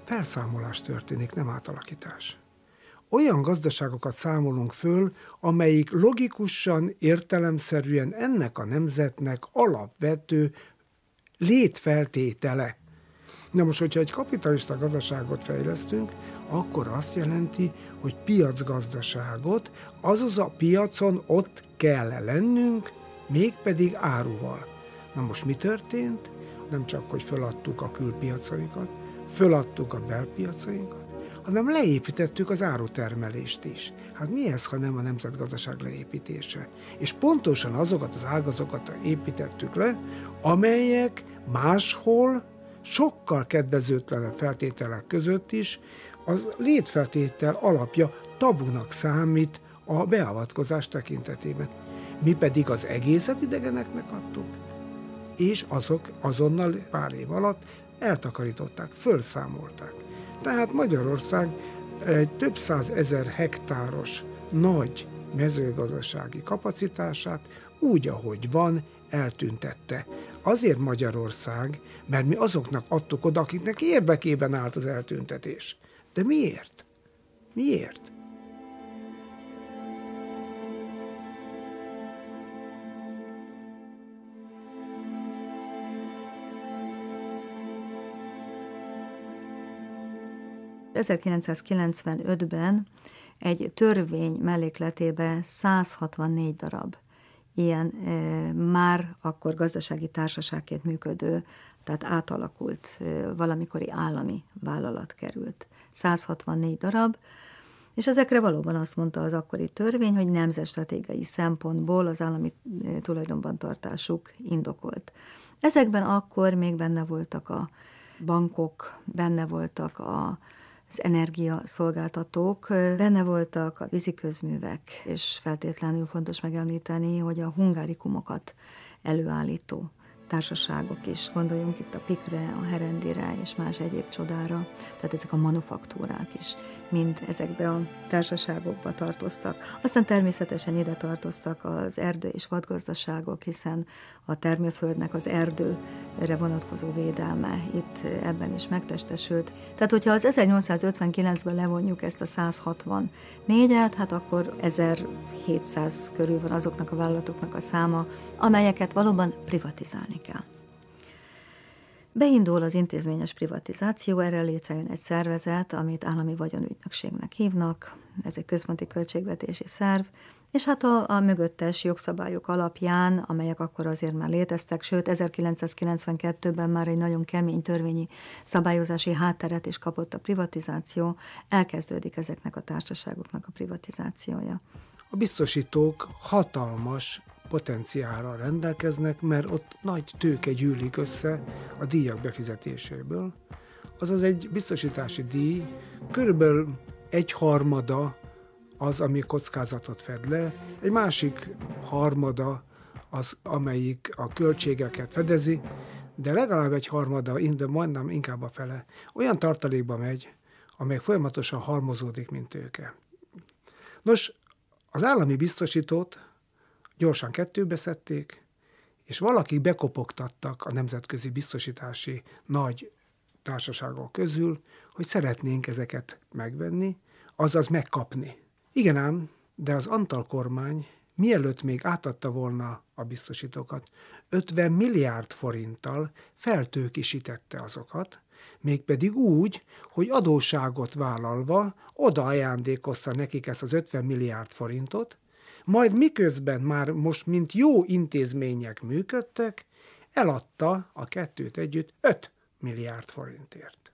felszámolás történik, nem átalakítás. Olyan gazdaságokat számolunk föl, amelyik logikusan, értelemszerűen ennek a nemzetnek alapvető létfeltétele. Na most, hogyha egy kapitalista gazdaságot fejlesztünk, akkor azt jelenti, hogy piacgazdaságot, azaz a piacon ott kell lennünk, mégpedig áruval. Na most mi történt? Nem csak, hogy föladtuk a külpiacainkat, föladtuk a belpiacainkat, hanem leépítettük az árutermelést is. Hát mi ez, ha nem a nemzetgazdaság leépítése? És pontosan azokat az ágazatokat építettük le, amelyek máshol sokkal kedvezőtlenebb feltételek között is az létfeltétel alapja tabunak számít a beavatkozás tekintetében. Mi pedig az egészet idegeneknek adtuk, és azok azonnal pár év alatt eltakarították, fölszámolták. Tehát Magyarország egy több százezer hektáros nagy mezőgazdasági kapacitását úgy, ahogy van, eltüntette. Azért Magyarország, mert mi azoknak adtuk oda, akiknek érdekében állt az eltüntetés. De miért? Miért? ...1995-ben egy törvény mellékletében 164 darab ilyen már akkor gazdasági társaságként működő, tehát átalakult valamikori állami vállalat került. 164 darab, és ezekre valóban azt mondta az akkori törvény, hogy nemzetstratégiai szempontból az állami tulajdonban tartásuk indokolt. Ezekben akkor még benne voltak a bankok, benne voltak az energiaszolgáltatók, benne voltak a víziközművek, és feltétlenül fontos megemlíteni, hogy a hungárikumokat előállító társaságok is, gondoljunk itt a Pikre, a Herendire és más egyéb csodára, tehát ezek a manufaktúrák is mind ezekbe a társaságokba tartoztak. Aztán természetesen ide tartoztak az erdő- és vadgazdaságok, hiszen a termőföldnek az erdőre vonatkozó védelme itt ebben is megtestesült. Tehát, hogyha az 1859-ben levonjuk ezt a 164-et, hát akkor 1700 körül van azoknak a vállalatoknak a száma, amelyeket valóban privatizálni kell. Beindul az intézményes privatizáció, erre létrejön egy szervezet, amit állami vagyonügynökségnek hívnak, ez egy központi költségvetési szerv, és hát a mögöttes jogszabályok alapján, amelyek akkor azért már léteztek, sőt 1992-ben már egy nagyon kemény törvényi szabályozási hátteret is kapott a privatizáció, elkezdődik ezeknek a társaságoknak a privatizációja. A biztosítók hatalmas potenciálra rendelkeznek, mert ott nagy tőke gyűlik össze a díjak befizetéséből. Azaz egy biztosítási díj körülbelül 1/3 az, ami kockázatot fed le, egy másik harmada az, amelyik a költségeket fedezi, de legalább 1/3, de majdnem inkább a fele, olyan tartalékba megy, amely folyamatosan halmozódik, mint tőke. Nos, az állami biztosítót gyorsan kettőbe szedték, és valakik bekopogtattak a nemzetközi biztosítási nagy társaságok közül, hogy szeretnénk ezeket megvenni, azaz megkapni. Igen ám, de az Antal kormány mielőtt még átadta volna a biztosítókat, 50 milliárd forinttal feltőkisítette azokat, mégpedig úgy, hogy adósságot vállalva oda ajándékozta nekik ezt az 50 milliárd forintot, majd miközben már most mint jó intézmények működtek, eladta a kettőt együtt 5 milliárd forintért.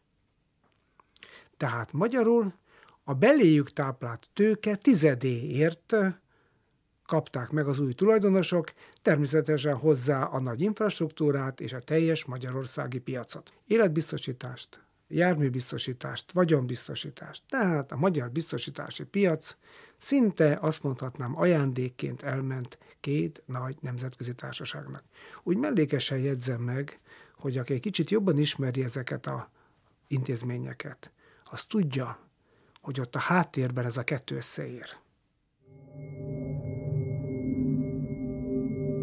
Tehát magyarul a beléjük táplált tőke tizedéért kapták meg az új tulajdonosok, természetesen hozzá a nagy infrastruktúrát és a teljes magyarországi piacot. Életbiztosítást, járműbiztosítást, vagyonbiztosítást. Tehát a magyar biztosítási piac szinte azt mondhatnám ajándékként elment két nagy nemzetközi társaságnak. Úgy mellékesen jegyzem meg, hogy aki egy kicsit jobban ismeri ezeket az intézményeket, az tudja, hogy ott a háttérben ez a kettő összeér.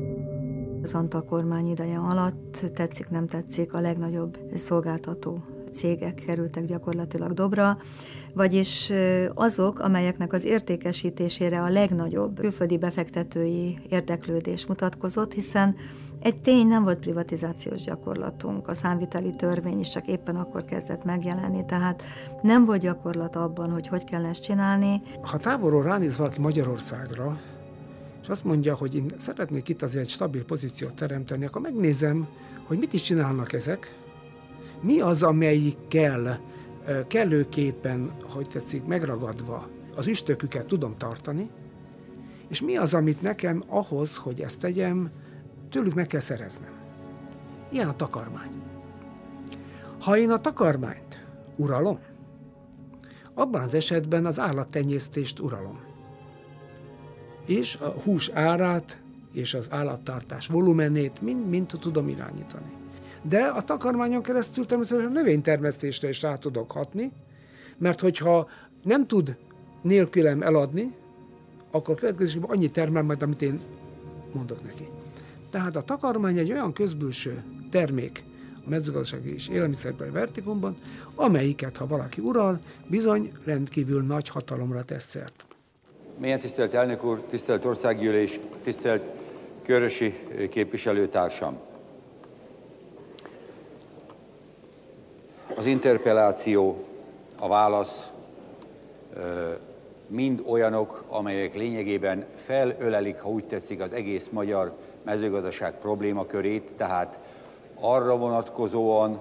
Az Antal kormány ideje alatt, tetszik, nem tetszik, a legnagyobb szolgáltató cégek kerültek gyakorlatilag dobra, vagyis azok, amelyeknek az értékesítésére a legnagyobb külföldi befektetői érdeklődés mutatkozott, hiszen egy tény, nem volt privatizációs gyakorlatunk, a számviteli törvény is csak éppen akkor kezdett megjelenni, tehát nem volt gyakorlat abban, hogy kell ezt csinálni. Ha távolról ránéz valaki Magyarországra, és azt mondja, hogy én szeretnék itt azért egy stabil pozíciót teremteni, akkor megnézem, hogy mit is csinálnak ezek, mi az, amelyikkel kellőképpen, hogy tetszik, megragadva az üstöküket tudom tartani, és mi az, amit nekem ahhoz, hogy ezt tegyem, tőlük meg kell szereznem. Ilyen a takarmány. Ha én a takarmányt uralom, abban az esetben az állattenyésztést uralom. És a hús árát és az állattartás volumenét mind tudom irányítani. De a takarmányon keresztül természetesen a növénytermesztésre is rá tudok hatni, mert hogyha nem tud nélkülem eladni, akkor következésében annyi termel majd, amit én mondok neki. Tehát a takarmány egy olyan közbülső termék a mezőgazdasági és élelmiszerbeli vertikumban, amelyiket, ha valaki ural, bizony rendkívül nagy hatalomra tesz szert. Mélyen tisztelt elnök úr, tisztelt országgyűlés, tisztelt körösi képviselőtársam! Az interpelláció, a válasz mind olyanok, amelyek lényegében felölelik, ha úgy tetszik, az egész magyar mezőgazdaság problémakörét, tehát arra vonatkozóan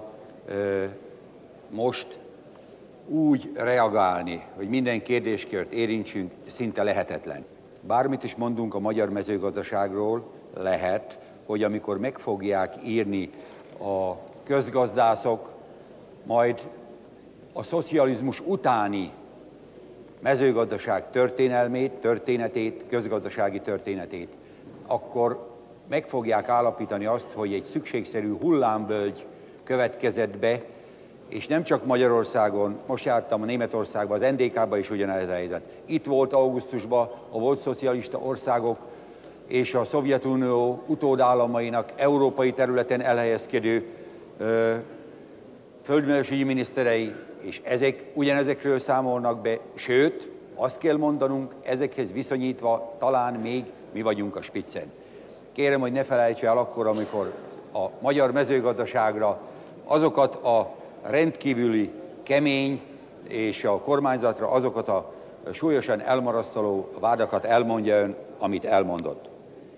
most úgy reagálni, hogy minden kérdéskört érintsünk, szinte lehetetlen. Bármit is mondunk a magyar mezőgazdaságról, lehet, hogy amikor meg fogják írni a közgazdászok, majd a szocializmus utáni mezőgazdaság történetét, közgazdasági történetét, akkor meg fogják állapítani azt, hogy egy szükségszerű hullámvölgy következett be, és nem csak Magyarországon, most jártam a Németországban, az NDK-ban is ugyanez a helyzet. Itt volt augusztusban a volt szocialista országok és a Szovjetunió utódállamainak európai területen elhelyezkedő földművelésügyi miniszterei, és ezek ugyanezekről számolnak be, sőt, azt kell mondanunk, ezekhez viszonyítva talán még mi vagyunk a spiccen. Kérem, hogy ne felejtse el akkor, amikor a magyar mezőgazdaságra azokat a rendkívüli kemény és a kormányzatra azokat a súlyosan elmarasztaló vádakat elmondja ön, amit elmondott.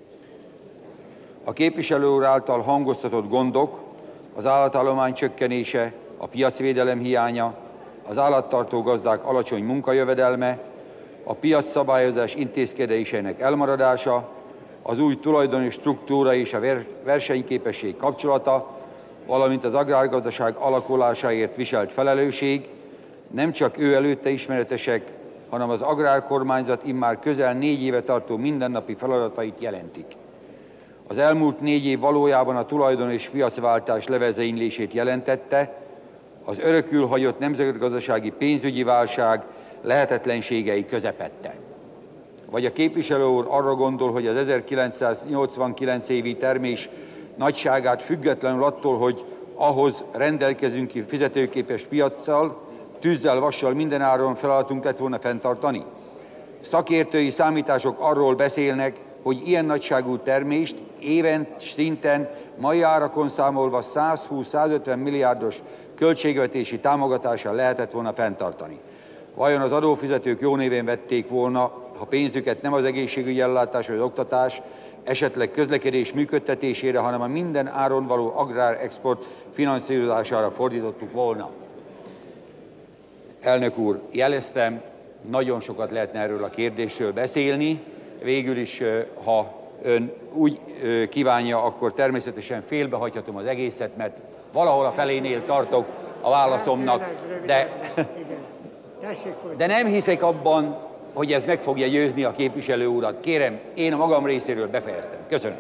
A képviselő úr által hangoztatott gondok, az állatállomány csökkenése, a piacvédelem hiánya, az állattartó gazdák alacsony munkajövedelme, a piacszabályozás intézkedéseinek elmaradása, az új tulajdoni struktúra és a versenyképesség kapcsolata, valamint az agrárgazdaság alakulásáért viselt felelősség nem csak ő előtte ismeretesek, hanem az agrárkormányzat immár közel 4 éve tartó mindennapi feladatait jelentik. Az elmúlt 4 év valójában a tulajdon és piacváltás levezénylését jelentette, az örökül hagyott nemzetgazdasági pénzügyi válság lehetetlenségei közepette. Vagy a képviselő úr arra gondol, hogy az 1989 évi termés nagyságát függetlenül attól, hogy ahhoz rendelkezünk ki fizetőképes piaccal, tűzzel, vassal mindenáron feladatunk lett volna fenntartani. Szakértői számítások arról beszélnek, hogy ilyen nagyságú termést éven szinten mai árakon számolva 120-150 milliárdos költségvetési támogatással lehetett volna fenntartani. Vajon az adófizetők jó névén vették volna, ha pénzüket nem az egészségügyi ellátás vagy az oktatás, esetleg közlekedés működtetésére, hanem a minden áron való agrárexport finanszírozására fordítottuk volna? Elnök úr, jeleztem, nagyon sokat lehetne erről a kérdésről beszélni. Végül is, ha ön úgy kívánja, akkor természetesen félbehagyhatom az egészet, mert valahol a felénél tartok a válaszomnak, de nem hiszek abban, hogy ez meg fogja győzni a képviselő urat. Kérem, én a magam részéről befejeztem. Köszönöm.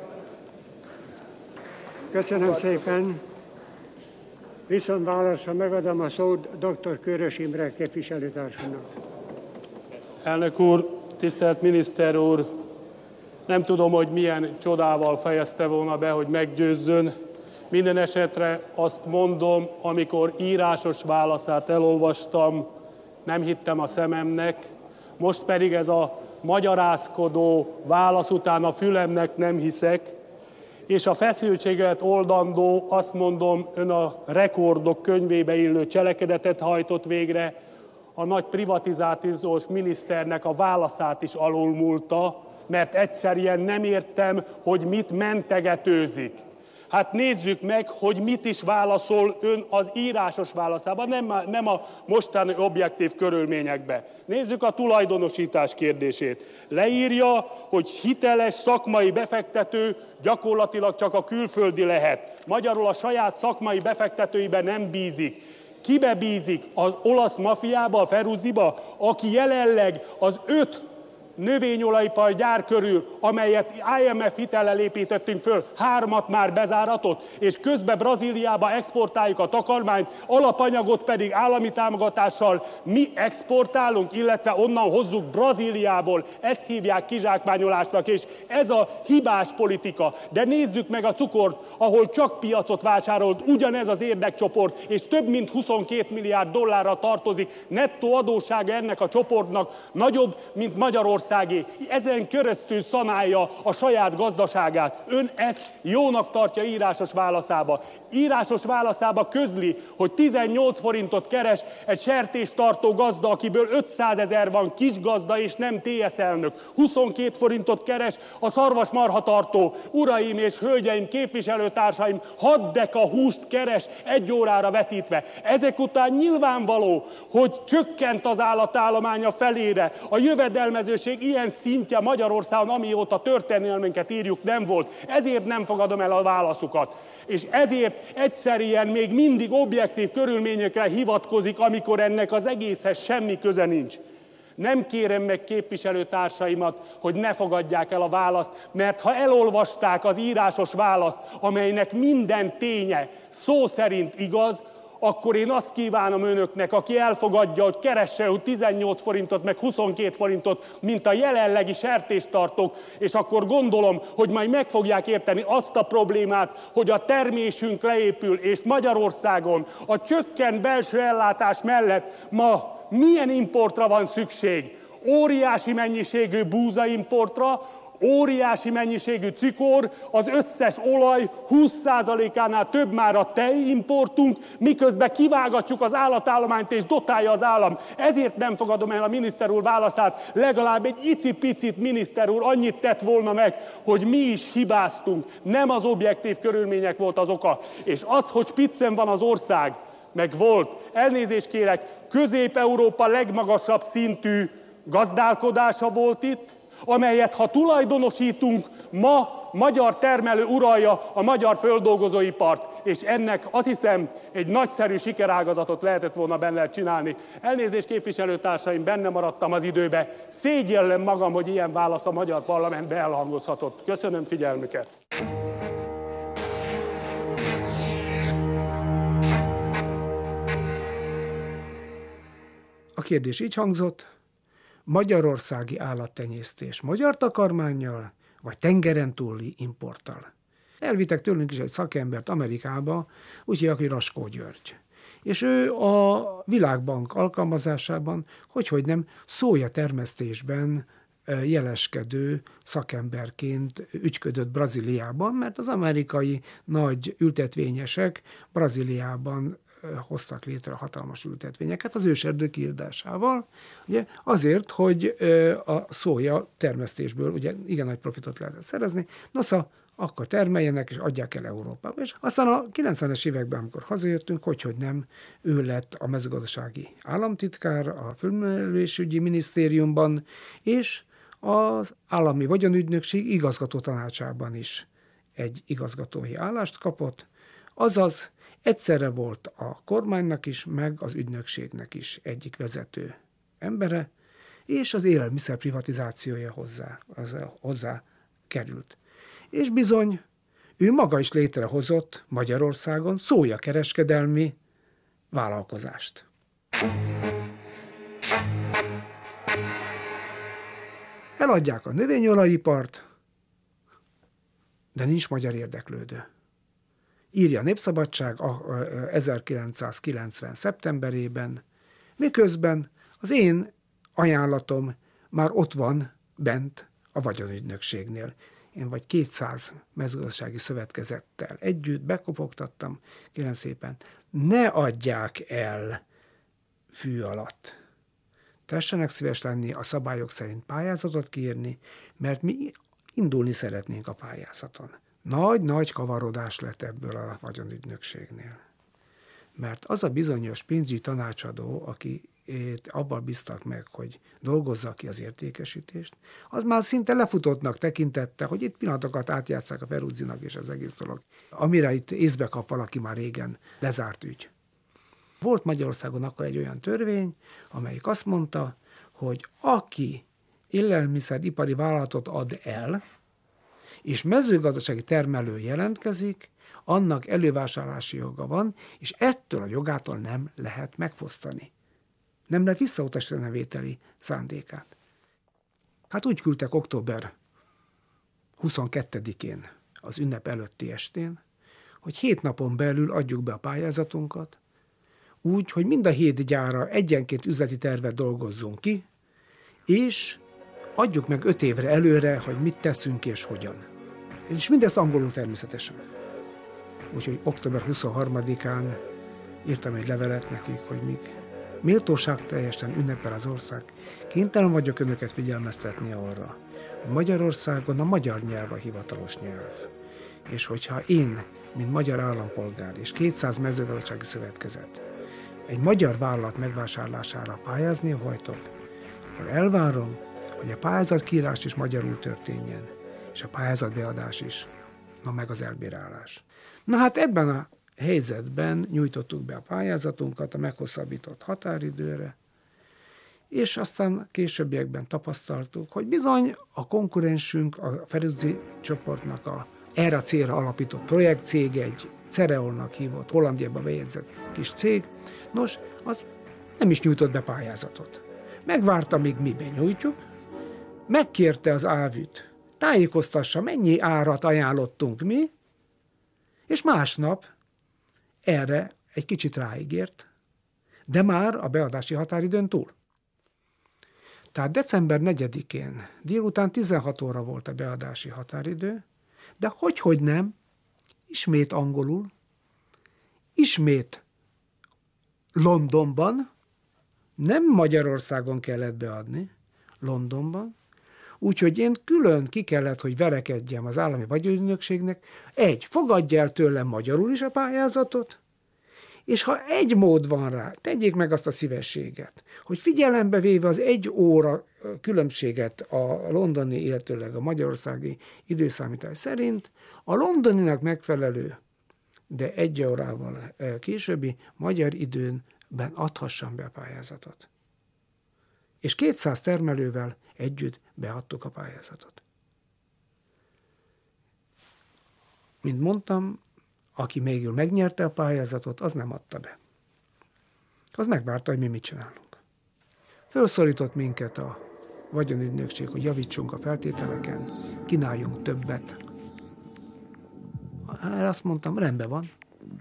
Köszönöm szépen. Viszont válaszra megadom a szót dr. Körös Imre képviselőtársunknak. Elnök úr, tisztelt miniszter úr, nem tudom, hogy milyen csodával fejezte volna be, hogy meggyőzzön, Minden esetre azt mondom, amikor írásos válaszát elolvastam, nem hittem a szememnek, most pedig ez a magyarázkodó válasz után a fülemnek nem hiszek, és a feszültséget oldandó, azt mondom, ön a rekordok könyvébe illő cselekedetet hajtott végre, a nagy privatizációs miniszternek a válaszát is alulmúlta, mert egyszerűen nem értem, hogy mit mentegetőzik. Hát nézzük meg, hogy mit is válaszol ön az írásos válaszában, nem a mostani objektív körülményekbe. Nézzük a tulajdonosítás kérdését. Leírja, hogy hiteles szakmai befektető gyakorlatilag csak a külföldi lehet. Magyarul a saját szakmai befektetőiben nem bízik. Kibe bízik? Az olasz mafiába, a Feruzziba, aki jelenleg az 5 növényolajipar gyár körül, amelyet IMF hitellel építettünk föl, 3 már bezáratott, és közben Brazíliába exportáljuk a takarmányt, alapanyagot pedig állami támogatással mi exportálunk, illetve onnan hozzuk Brazíliából. Ezt hívják kizsákmányolásnak, és ez a hibás politika. De nézzük meg a cukort, ahol csak piacot vásárolt ugyanez az érdekcsoport, és több mint 22 milliárd dollárra tartozik. Nettó adóssága ennek a csoportnak nagyobb, mint Magyarország. Ezen keresztül szanálja a saját gazdaságát. Ön ezt jónak tartja írásos válaszába. Írásos válaszába közli, hogy 18 forintot keres egy sertéstartó gazda, akiből 500 000 van kisgazda és nem TSZ elnök. 22 forintot keres a szarvasmarhatartó. Uraim és hölgyeim, képviselőtársaim, 6 deka húst keres 1 órára vetítve. Ezek után nyilvánvaló, hogy csökkent az állatállománya felére. A jövedelmezőség ilyen szintje Magyarországon, amióta történelmünket írjuk, nem volt. Ezért nem fogadom el a válaszukat. És ezért egyszerűen még mindig objektív körülményekre hivatkozik, amikor ennek az egészhez semmi köze nincs. Nem kérem meg képviselőtársaimat, hogy ne fogadják el a választ, mert ha elolvasták az írásos választ, amelynek minden ténye szó szerint igaz, akkor én azt kívánom önöknek, aki elfogadja, hogy keresse 18 forintot, meg 22 forintot, mint a jelenlegi sertéstartók, és akkor gondolom, hogy majd meg fogják érteni azt a problémát, hogy a termésünk leépül, és Magyarországon a csökkent belső ellátás mellett ma milyen importra van szükség? Óriási mennyiségű búzaimportra, óriási mennyiségű cukor, az összes olaj 20%-ánál több már a tejimportunk, miközben kivágatjuk az állatállományt és dotálja az állam. Ezért nem fogadom el a miniszter úr válaszát. Legalább egy icipicit miniszter úr annyit tett volna meg, hogy mi is hibáztunk. Nem az objektív körülmények volt az oka. És az, hogy spiccen van az ország, meg volt. Elnézést kérek, Közép-Európa legmagasabb szintű gazdálkodása volt itt, amelyet ha tulajdonosítunk, ma magyar termelő uralja a magyar földolgozóipart, és ennek azt hiszem egy nagyszerű sikerágazatot lehetett volna benne csinálni. Elnézést képviselőtársaim, benne maradtam az időbe. Szégyellem magam, hogy ilyen válasz a magyar parlamentbe elhangozhatott. Köszönöm figyelmüket! A kérdés így hangzott: magyarországi állattenyésztés magyar takarmánnyal, vagy tengeren túli importtal? Elvittek tőlünk is egy szakembert Amerikába, úgy hívják, hogy Raskó György. És ő a Világbank alkalmazásában, hogy nem, szója termesztésben jeleskedő szakemberként ügyködött Brazíliában, mert az amerikai nagy ültetvényesek Brazíliában hoztak létre hatalmas ültetvényeket az őserdő kiirdásával, ugye, azért, hogy a szója termesztésből ugye igen nagy profitot lehetett szerezni, nosza, akkor termeljenek és adják el Európába. És aztán a 90-es években, amikor hazajöttünk, hogy nem, ő lett a mezőgazdasági államtitkár a Földművelésügyi Minisztériumban, és az állami vagyonügynökség igazgató tanácsában is egy igazgatói állást kapott, azaz egyszerre volt a kormánynak is, meg az ügynökségnek is egyik vezető embere, és az élelmiszer privatizációja hozzá került. És bizony, ő maga is létrehozott Magyarországon szójakereskedelmi vállalkozást. Eladják a növényolajipart, de nincs magyar érdeklődő. írja a Népszabadság 1990. szeptemberében, miközben az én ajánlatom már ott van bent a vagyonügynökségnél. Én vagy 200 mezőgazdasági szövetkezettel együtt bekopogtattam, kérem szépen, ne adják el fű alatt. Tessenek szíves lenni a szabályok szerint pályázatot kiírni, mert mi indulni szeretnénk a pályázaton. Nagy kavarodás lett ebből a vagyonügynökségnél. Mert az a bizonyos pénzügyi tanácsadó, aki abban bíztak meg, hogy dolgozza ki az értékesítést, az már szinte lefutottnak tekintette, hogy itt pillanatokat átjátsszák a Peruzzinak és az egész dolog, amire itt észbe kap valaki már régen lezárt ügy. Volt Magyarországon akkor egy olyan törvény, amelyik azt mondta, hogy aki élelmiszeripari vállalatot ad el, és mezőgazdasági termelő jelentkezik, annak elővásárlási joga van, és ettől a jogától nem lehet megfosztani. Nem lehet visszautasítani a vételi szándékát. Hát úgy küldtek október 22-én, az ünnep előtti estén, hogy 7 napon belül adjuk be a pályázatunkat, úgy, hogy mind a 7 gyárra egyenként üzleti tervet dolgozzunk ki, és adjuk meg 5 évre előre, hogy mit teszünk és hogyan. És mindezt angolul természetesen. Úgyhogy október 23-án írtam egy levelet nekik, hogy még méltóság teljesen ünnepel az ország. Kénytelen vagyok önöket figyelmeztetni arra, hogy Magyarországon a magyar nyelv a hivatalos nyelv. És hogyha én, mint magyar állampolgár és 200 mezőgazdasági szövetkezet egy magyar vállalat megvásárlására pályázni hajtok, akkor elvárom, hogy a pályázatkiírás is magyarul történjen, és a pályázatbeadás is, meg az elbírálás. Na hát ebben a helyzetben nyújtottuk be a pályázatunkat a meghosszabbított határidőre, és aztán későbbiekben tapasztaltuk, hogy bizony a konkurensünk, a Feruzzi csoportnak erre a célra alapított projektcég, egy Cereolnak hívott, Hollandiába bejegyzett kis cég, nos, az nem is nyújtott be pályázatot. Megvárta, míg mi benyújtjuk, megkérte az ÁVÜ-t, tájékoztassa, mennyi árat ajánlottunk mi, és másnap erre egy kicsit ráígért, de már a beadási határidőn túl. Tehát december 4-én délután 16 óra volt a beadási határidő, de hogy nem, ismét angolul, ismét Londonban, nem Magyarországon kellett beadni, Londonban, úgyhogy én külön ki kellett, hogy verekedjem az állami vagyonügynökségnek, fogadja el tőlem magyarul is a pályázatot, és ha egy mód van rá, tegyék meg azt a szívességet, hogy figyelembe véve az 1 óra különbséget a londoni, illetőleg a magyarországi időszámítás szerint, a londoninak megfelelő, de 1 órával későbbi magyar időben adhassam be a pályázatot. És 200 termelővel együtt beadtuk a pályázatot. Mint mondtam, aki végül megnyerte a pályázatot, az nem adta be. Az megvárta, hogy mi mit csinálunk. Fölszólított minket a vagyonügynökség, hogy javítsunk a feltételeken, kínáljunk többet. Azt mondtam, rendben van.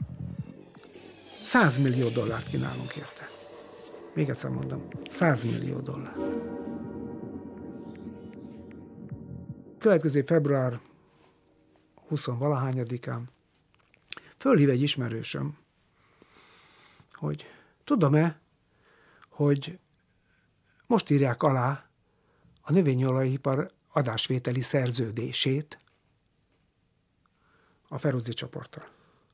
$100 millió kínálunk érte. Még egyszer mondom, $100 millió. Következő február 20-valahányadikán fölhív egy ismerősöm, hogy tudom-e, hogy most írják alá a növényolajipar adásvételi szerződését a Feruzzi csoporttal.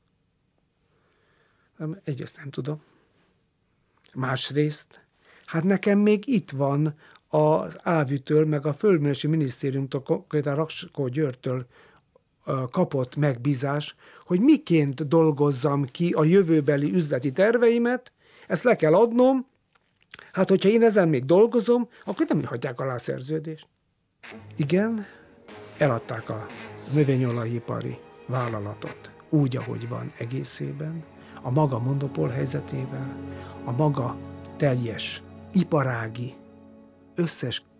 Egyrészt nem tudom. Másrészt, hát nekem még itt van az ÁVÜ-től, meg a Földművelési Minisztériumtól, konkrétan Raskó Györgytől kapott megbízás, hogy miként dolgozzam ki a jövőbeli üzleti terveimet, ezt le kell adnom, hát hogyha én ezen még dolgozom, akkor nem hagyják alá a szerződést. Igen, eladták a növényolajipari vállalatot úgy, ahogy van egészében, a maga monopól helyzetével, a maga teljes iparági, összes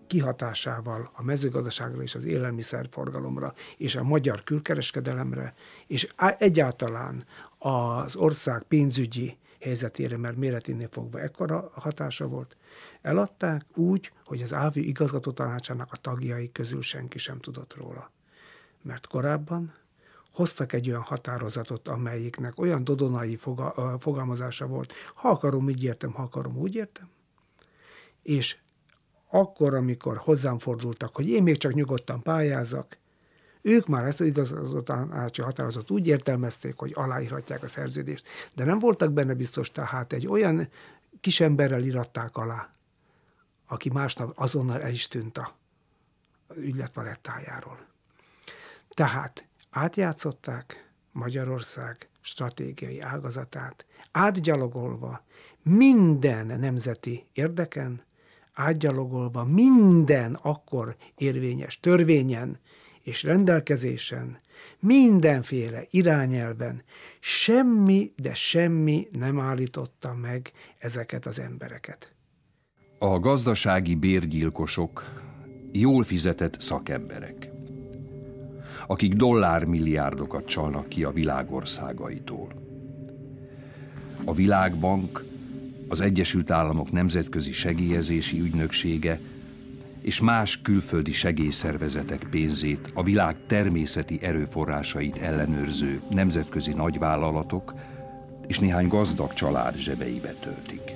kihatásával a mezőgazdaságra és az élelmiszerforgalomra és a magyar külkereskedelemre, és egyáltalán az ország pénzügyi helyzetére, mert méreténél fogva ekkora hatása volt, eladták úgy, hogy az ÁVÜ igazgatótanácsának a tagjai közül senki sem tudott róla. Mert korábban hoztak egy olyan határozatot, amelyiknek olyan dodonai fogalmazása volt, ha akarom, így értem, ha akarom, úgy értem, és akkor, amikor hozzám fordultak, hogy én még csak nyugodtan pályázak, ők már ezt az igazgatótanácsi határozatot úgy értelmezték, hogy aláírhatják a szerződést, de nem voltak benne biztos, tehát egy olyan kisemberrel íratták alá, aki másnap azonnal el is tűnt az ügylet palettájáról. Tehát átjátszották Magyarország stratégiai ágazatát, átgyalogolva minden nemzeti érdeken, átgyalogolva minden akkor érvényes törvényen és rendelkezésen, mindenféle irányelven, semmi, de semmi nem állította meg ezeket az embereket. A gazdasági bérgyilkosok jól fizetett szakemberek, akik dollármilliárdokat csalnak ki a világországaitól. A Világbank, az Egyesült Államok Nemzetközi Segélyezési Ügynöksége és más külföldi segélyszervezetek pénzét a világ természeti erőforrásait ellenőrző nemzetközi nagyvállalatok és néhány gazdag család zsebeibe töltik.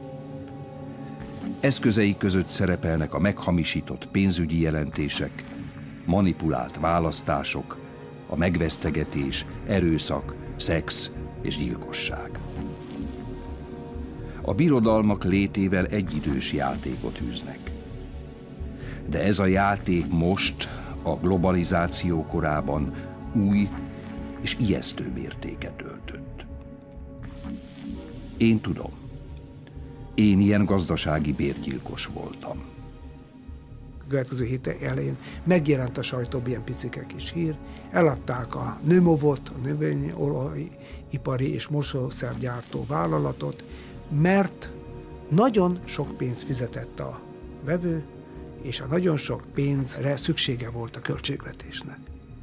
Eszközeik között szerepelnek a meghamisított pénzügyi jelentések, manipulált választások, a megvesztegetés, erőszak, szex és gyilkosság. A birodalmak létével egyidős játékot űznek. De ez a játék most, a globalizáció korában új és ijesztő mértéket öltött. Én tudom, én ilyen gazdasági bérgyilkos voltam. A következő hét elején megjelent a sajtóban ilyen picike kis hír, eladták a Nömovot, a növényolajipari és mosószergyártó vállalatot, mert nagyon sok pénzt fizetett a vevő, és a nagyon sok pénzre szüksége volt a költségvetésnek.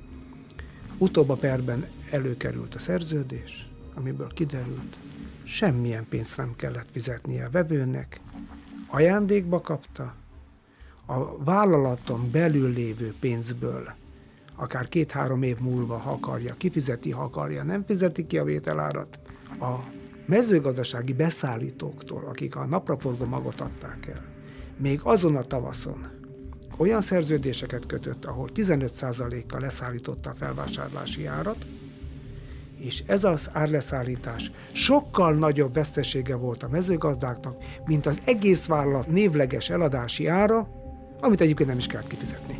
Utóbb a perben előkerült a szerződés, amiből kiderült, semmilyen pénzt nem kellett fizetnie a vevőnek, ajándékba kapta, a vállalaton belül lévő pénzből, akár 2-3 év múlva, ha akarja, kifizeti, ha akarja, nem fizeti ki a vételárat, a mezőgazdasági beszállítóktól, akik a napraforgó magot adták el, még azon a tavaszon olyan szerződéseket kötött, ahol 15%-kal leszállította a felvásárlási árat, és ez az árleszállítás sokkal nagyobb vesztesége volt a mezőgazdáknak, mint az egész vállalat névleges eladási ára, amit egyébként nem is kellett kifizetni.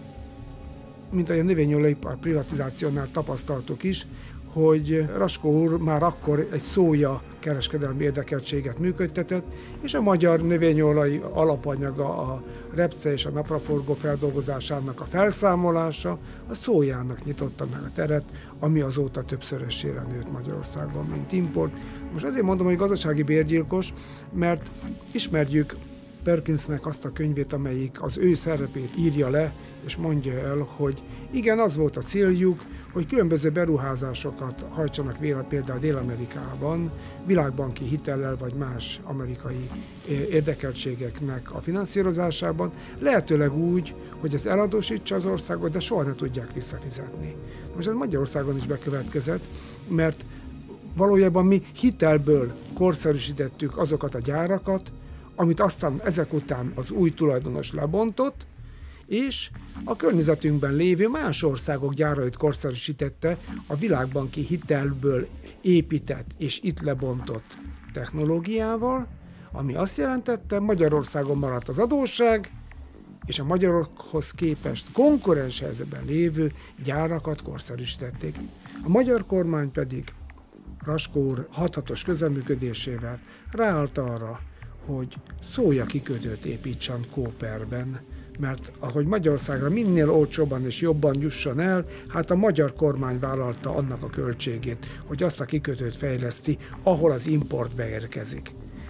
Mint ahogy a növényolajipar privatizációnál tapasztaltuk is, hogy Raskó úr már akkor egy szója kereskedelmi érdekeltséget működtetett, és a magyar növényolaj alapanyaga, a repce és a napraforgó feldolgozásának a felszámolása a szójának nyitotta meg a teret, ami azóta többszörösére nőtt Magyarországon, mint import. Most azért mondom, hogy gazdasági bérgyilkos, mert ismerjük Perkinsnek azt a könyvét, amelyik az ő szerepét írja le, és mondja el, hogy igen, az volt a céljuk, hogy különböző beruházásokat hajtsanak végre például Dél-Amerikában, világbanki hitellel vagy más amerikai érdekeltségeknek a finanszírozásában, lehetőleg úgy, hogy ez eladósítsa az országot, de soha ne tudják visszafizetni. Most ez Magyarországon is bekövetkezett, mert valójában mi hitelből korszerűsítettük azokat a gyárakat, amit aztán ezek után az új tulajdonos lebontott, és a környezetünkben lévő más országok gyárait korszerűsítette a világbanki hitelből épített és itt lebontott technológiával, ami azt jelentette, Magyarországon maradt az adósság, és a magyarokhoz képest konkurens helyzetben lévő gyárakat korszerűsítették. A magyar kormány pedig Raskó úr hathatos közreműködésével ráállt arra, hogy szója kikötőt építsen Kóperben, mert ahogy Magyarországra minél olcsóbban és jobban jusson el, hát a magyar kormány vállalta annak a költségét, hogy azt a kikötőt fejleszti, ahol az import beérkezik.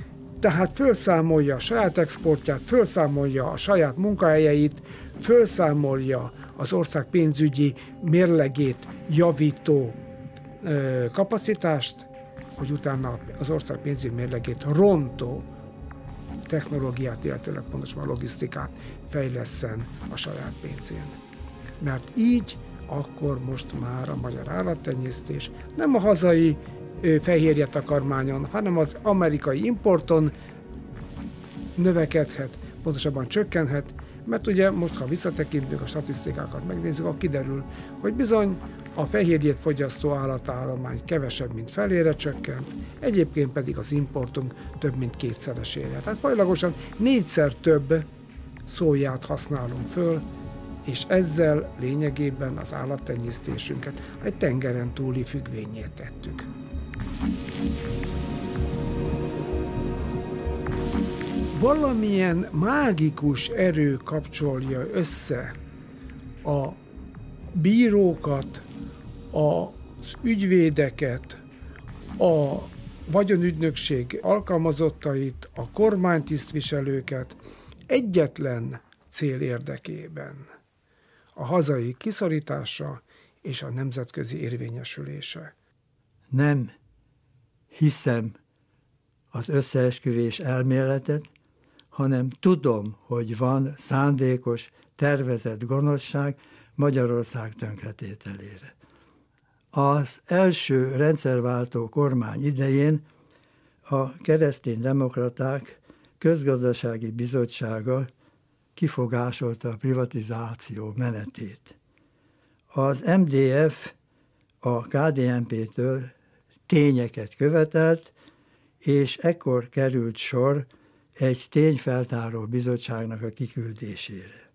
Tehát felszámolja a saját exportját, felszámolja a saját munkahelyeit, felszámolja az ország pénzügyi mérlegét javító kapacitást, hogy utána az ország pénzügyi mérlegét rontó technológiát, illetőleg pontosabban logisztikát fejlesszen a saját pénzén. Mert így akkor most már a magyar állattenyésztés nem a hazai fehérje takarmányon, hanem az amerikai importon növekedhet, pontosabban csökkenhet, mert ugye most, ha visszatekintünk, a statisztikákat megnézzük, akkor kiderül, hogy bizony a fehérjét fogyasztó állatállomány kevesebb, mint felére csökkent, egyébként pedig az importunk több, mint 2-szeresére. Tehát fajlagosan 4-szer több szóját használunk föl, és ezzel lényegében az állattenyésztésünket egy tengeren túli függvénnyé tettük. Valamilyen mágikus erő kapcsolja össze a bírókat, az ügyvédeket, a vagyonügynökség alkalmazottait, a kormánytisztviselőket egyetlen cél érdekében: a hazai kiszorítása és a nemzetközi érvényesülése. Nem hiszem az összeesküvés elméletet, hanem tudom, hogy van szándékos, tervezett gonoszság Magyarország tönkretételére. Az első rendszerváltó kormány idején a kereszténydemokraták közgazdasági bizottsága kifogásolta a privatizáció menetét. Az MDF a KDNP-től tényeket követelt, és ekkor került sor egy tényfeltáró bizottságnak a kiküldésére.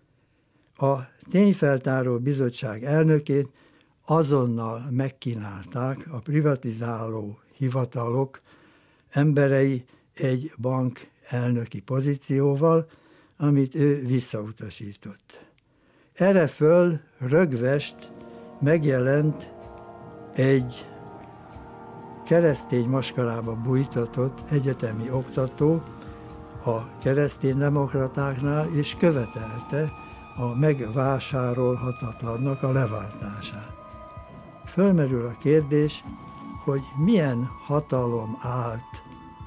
A tényfeltáró bizottság elnökét azonnal megkínálták a privatizáló hivatalok emberei egy bank elnöki pozícióval, amit ő visszautasított. Erre föl rögvest megjelent egy keresztény maskarába bújtatott egyetemi oktató a kereszténydemokratáknál, és követelte a megvásárolhatatlannak a leváltását. Fölmerül a kérdés, hogy milyen hatalom állt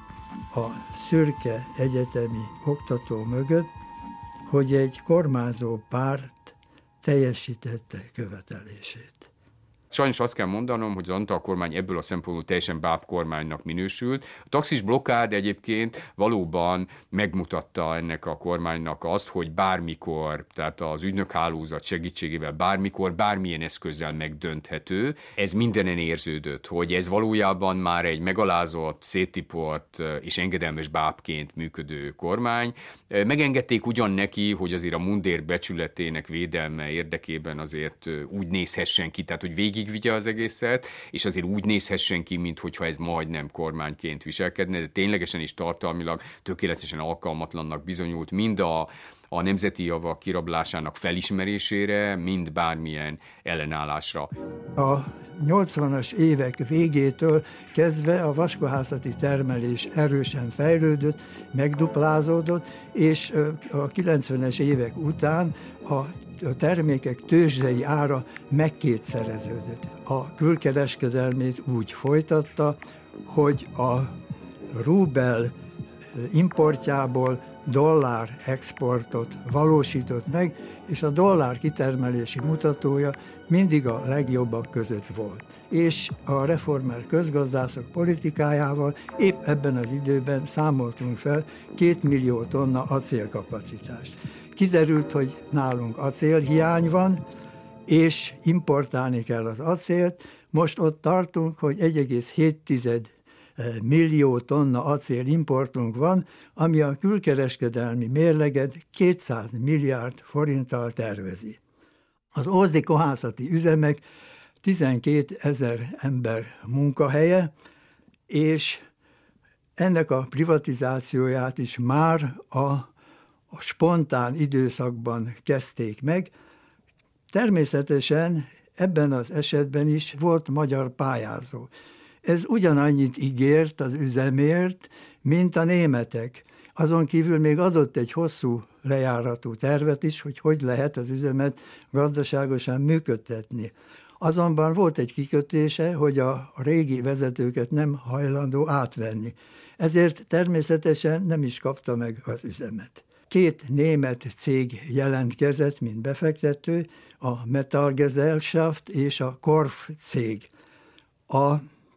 a szürke egyetemi oktató mögött, hogy egy kormányzó párt teljesítette követelését. Sajnos azt kell mondanom, hogy az Antal kormány ebből a szempontból teljesen báb kormánynak minősült. A taxis blokkád egyébként valóban megmutatta ennek a kormánynak azt, hogy bármikor, tehát az ügynökhálózat segítségével bármikor, bármilyen eszközzel megdönthető. Ez mindenen érződött, hogy ez valójában már egy megalázott, széttiport és engedelmes bábként működő kormány. Megengedték ugyan neki, hogy azért a mundér becsületének védelme érdekében azért úgy nézhessen ki, tehát hogy végigvigye az egészet, és azért úgy nézhessen ki, minthogyha ez majdnem kormányként viselkedne, de ténylegesen is tartalmilag tökéletesen alkalmatlannak bizonyult mind a nemzeti javak kirablásának felismerésére, mind bármilyen ellenállásra. A 80-as évek végétől kezdve a vaskohászati termelés erősen fejlődött, megduplázódott, és a 90-es évek után a termékek tőzsdei ára megkétszereződött. A külkereskedelmét úgy folytatta, hogy a rubel importjából dollár exportot valósított meg, és a dollár kitermelési mutatója mindig a legjobbak között volt. És a reformer közgazdászok politikájával épp ebben az időben számoltunk fel 2 millió tonna acélkapacitást. Kiderült, hogy nálunk acélhiány van, és importálni kell az acélt. Most ott tartunk, hogy 1,7 millió tonna acélimportunk van, ami a külkereskedelmi mérleget 200 milliárd forinttal tervezi. Az ózdi kohászati üzemek 12 000 ember munkahelye, és ennek a privatizációját is már a spontán időszakban kezdték meg. Természetesen ebben az esetben is volt magyar pályázó. Ez ugyanannyit ígért az üzemért, mint a németek. Azon kívül még adott egy hosszú lejáratú tervet is, hogy lehet az üzemet gazdaságosan működtetni. Azonban volt egy kikötése, hogy a régi vezetőket nem hajlandó átvenni. Ezért természetesen nem is kapta meg az üzemet. 2 német cég jelentkezett, mint befektető, a Metallgesellschaft és a Korf cég. A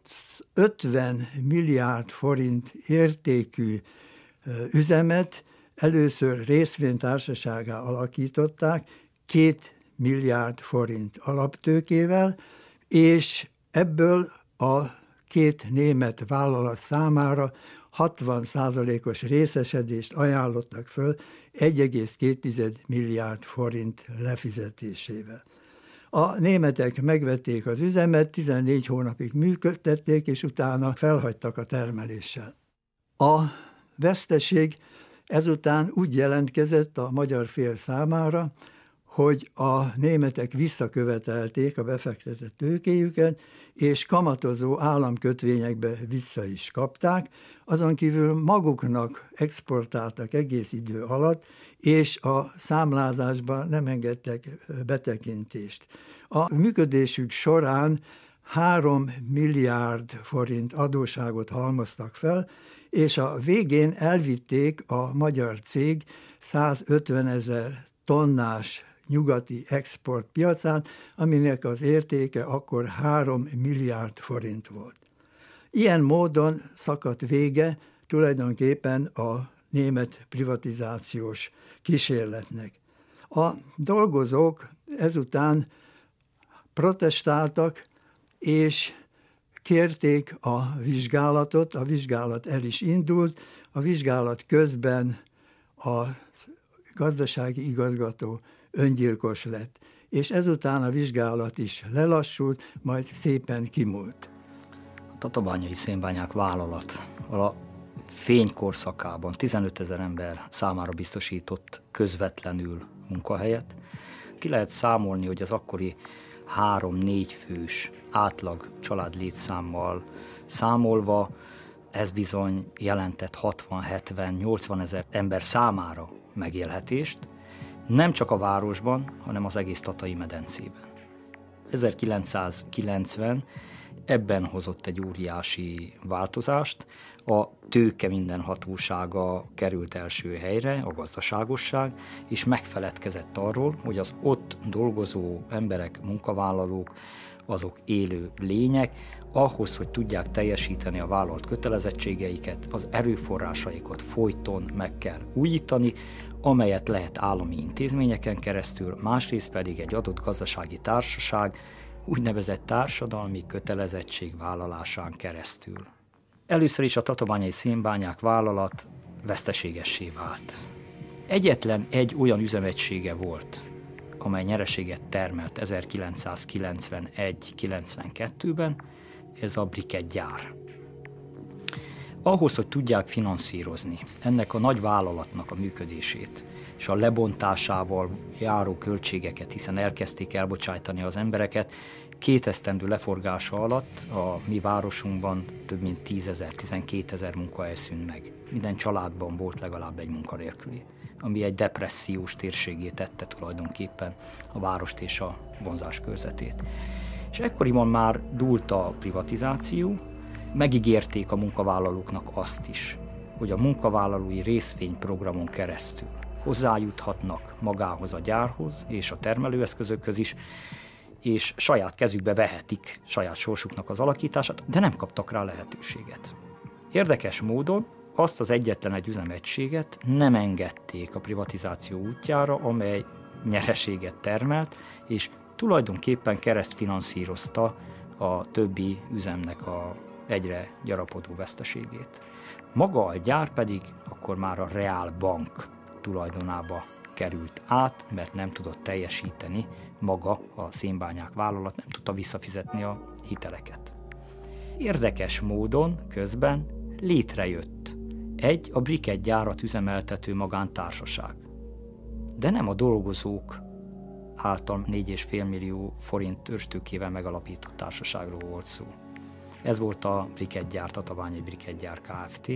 50 milliárd forint értékű üzemet először részvénytársasággá alakították 2 milliárd forint alaptőkével, és ebből a 2 német vállalat számára 60%-os részesedést ajánlottak föl 1,2 milliárd forint lefizetésével. A németek megvették az üzemet, 14 hónapig működtették, és utána felhagytak a termeléssel. A veszteség ezután úgy jelentkezett a magyar fél számára, hogy a németek visszakövetelték a befektetett tőkéjüket, és kamatozó államkötvényekbe vissza is kapták, azon kívül maguknak exportáltak egész idő alatt, és a számlázásba nem engedtek betekintést. A működésük során 3 milliárd forint adósságot halmoztak fel, és a végén elvitték a magyar cég 150 000 tonnás nyugati exportpiacán, aminek az értéke akkor 3 milliárd forint volt. Ilyen módon szakadt vége tulajdonképpen a német privatizációs kísérletnek. A dolgozók ezután protestáltak, és kérték a vizsgálatot, a vizsgálat el is indult, a vizsgálat közben a gazdasági igazgató öngyilkos lett, és ezután a vizsgálat is lelassult, majd szépen kimúlt. A Tatabányai Szénbányák vállalat a fénykorszakában 15 000 ember számára biztosított közvetlenül munkahelyet. Ki lehet számolni, hogy az akkori 3-4 fős átlag család létszámmal számolva, ez bizony jelentett 60-70-80 000 ember számára megélhetést, nem csak a városban, hanem az egész Tatai medencében. 1990 ebben hozott egy óriási változást, a tőke mindenhatósága került első helyre, a gazdaságosság, és megfeledkezett arról, hogy az ott dolgozó emberek, munkavállalók, azok élő lények, ahhoz, hogy tudják teljesíteni a vállalt kötelezettségeiket, az erőforrásaikat folyton meg kell újítani, amelyet lehet állami intézményeken keresztül, másrészt pedig egy adott gazdasági társaság úgynevezett társadalmi kötelezettségvállalásán keresztül. Először is a Tatabányai Szénbányák vállalat veszteségessé vált. Egyetlen egy olyan üzemegysége volt, amely nyereséget termelt 1991-92-ben, ez a brikettgyár. Ahhoz, hogy tudják finanszírozni ennek a nagy vállalatnak a működését, és a lebontásával járó költségeket, hiszen elkezdték elbocsájtani az embereket, 2 esztendő leforgása alatt a mi városunkban több mint 10 000, 12 000 munkahely szűnt meg. Minden családban volt legalább egy munkanélküli, ami egy depressziós térségé tette tulajdonképpen a várost és a vonzás körzetét. És ekkoriban már dúlt a privatizáció, megígérték a munkavállalóknak azt is, hogy a munkavállalói részvényprogramon keresztül hozzájuthatnak magához a gyárhoz és a termelőeszközökhöz is, és saját kezükbe vehetik saját sorsuknak az alakítását, de nem kaptak rá lehetőséget. Érdekes módon azt az egyetlen egy üzemegységet nem engedték a privatizáció útjára, amely nyereséget termelt, és tulajdonképpen keresztfinanszírozta a többi üzemnek a egyre gyarapodó veszteségét. Maga a gyár pedig akkor már a Reál Bank tulajdonába került át, mert nem tudott teljesíteni maga a Szénbányák vállalat, nem tudta visszafizetni a hiteleket. Érdekes módon közben létrejött egy a brikettgyárat üzemeltető magántársaság. De nem a dolgozók által 4,5 millió forint törstőkével megalapított társaságról volt szó. ez volt a brikettgyár, Tatabányi Brikettgyár Kft.,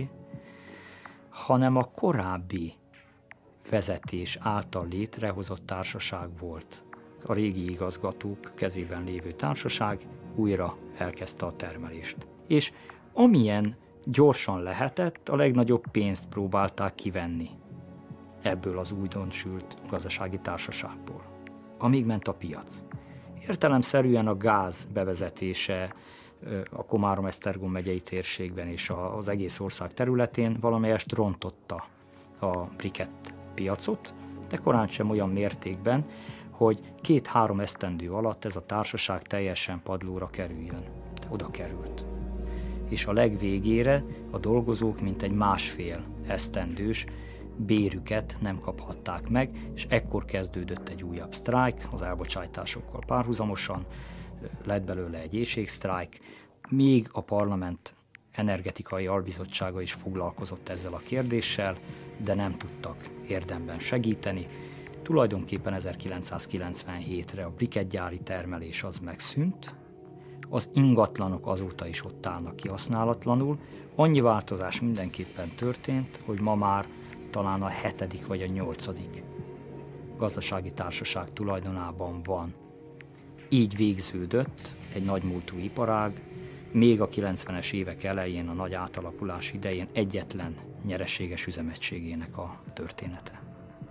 hanem a korábbi vezetés által létrehozott társaság volt. A régi igazgatók kezében lévő társaság újra elkezdte a termelést. És amilyen gyorsan lehetett, a legnagyobb pénzt próbálták kivenni ebből az újdonsült gazdasági társaságból, amíg ment a piac. Értelemszerűen a gáz bevezetése a Komárom-Esztergom megyei térségben és az egész ország területén valamelyest rontotta a brikett piacot, de korán sem olyan mértékben, hogy 2-3 esztendő alatt ez a társaság teljesen padlóra kerüljön. De oda került. És a legvégére a dolgozók mintegy 1,5 esztendős bérüket nem kaphatták meg, és ekkor kezdődött egy újabb sztrájk, az elbocsájtásokkal párhuzamosan, lett belőle egy éhségsztrájk, még a parlament energetikai albizottsága is foglalkozott ezzel a kérdéssel, de nem tudtak érdemben segíteni. Tulajdonképpen 1997-re a brikettgyári termelés az megszűnt, az ingatlanok azóta is ott állnak kihasználatlanul. Annyi változás mindenképpen történt, hogy ma már talán a 7. vagy a 8. gazdasági társaság tulajdonában van. Így végződött egy nagymúltú iparág, még a 90-es évek elején, a nagy átalakulás idején egyetlen nyereséges üzemegységének a története.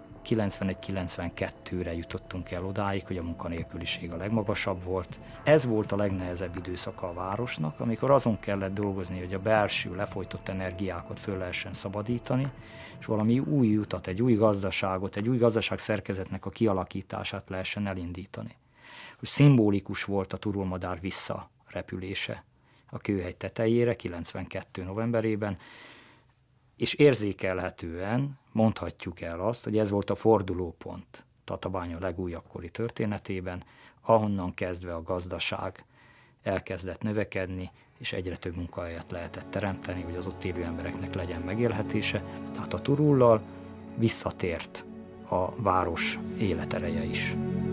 91-92-re jutottunk el odáig, hogy a munkanélküliség a legmagasabb volt. Ez volt a legnehezebb időszaka a városnak, amikor azon kellett dolgozni, hogy a belső lefolytott energiákat föl lehessen szabadítani, és valami új utat, egy új gazdaságot, egy új gazdaság szerkezetnek a kialakítását lehessen elindítani. Hogy szimbolikus volt a turulmadár visszarepülése a kőhegy tetejére 92. novemberében, és érzékelhetően mondhatjuk el azt, hogy ez volt a fordulópont Tatabánya legújabb kori történetében, ahonnan kezdve a gazdaság elkezdett növekedni, és egyre több munkahelyet lehetett teremteni, hogy az ott élő embereknek legyen megélhetése. Tehát a Turullal visszatért a város életereje is.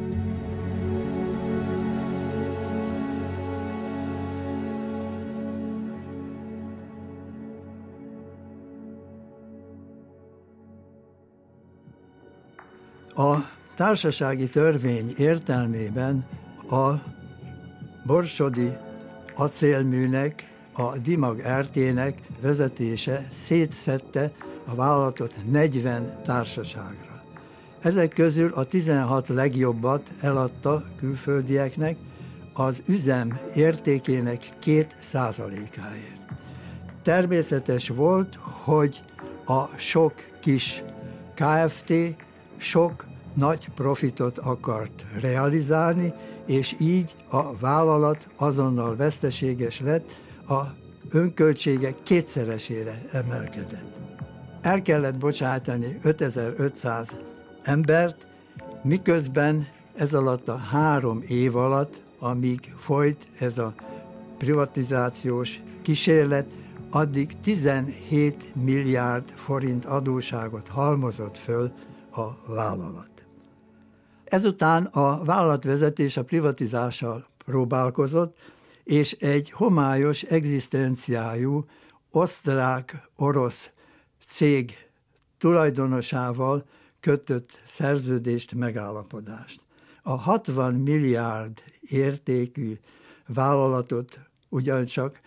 A társasági törvény értelmében a borsodi acélműnek, a Dimag RT-nek vezetése szétszedte a vállalatot 40 társaságra. Ezek közül a 16 legjobbat eladta külföldieknek az üzem értékének 2%-áért. Természetes volt, hogy a sok kis Kft. Sok nagy profitot akart realizálni, és így a vállalat azonnal veszteséges lett, a önköltségek 2-szeresére emelkedett. El kellett bocsátani 5500 embert, miközben ez alatt a 3 év alatt, amíg folyt ez a privatizációs kísérlet, addig 17 milliárd forint adósságot halmozott föl a vállalat. Ezután a vállalatvezetés a privatizással próbálkozott, és egy homályos egzisztenciájú osztrák-orosz cég tulajdonosával kötött szerződést, megállapodást. A 60 milliárd értékű vállalatot ugyancsak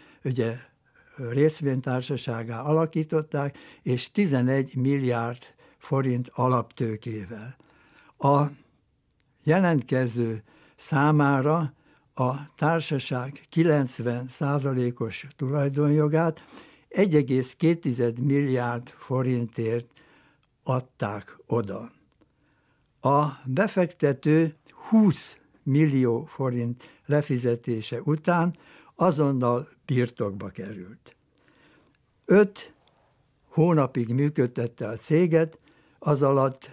részvénytársasággá alakították, és 11 milliárd forint alaptőkével. A jelentkező számára a társaság 90%-os tulajdonjogát 1,2 milliárd forintért adták oda. A befektető 20 millió forint lefizetése után azonnal birtokba került. 5 hónapig működtette a céget, az alatt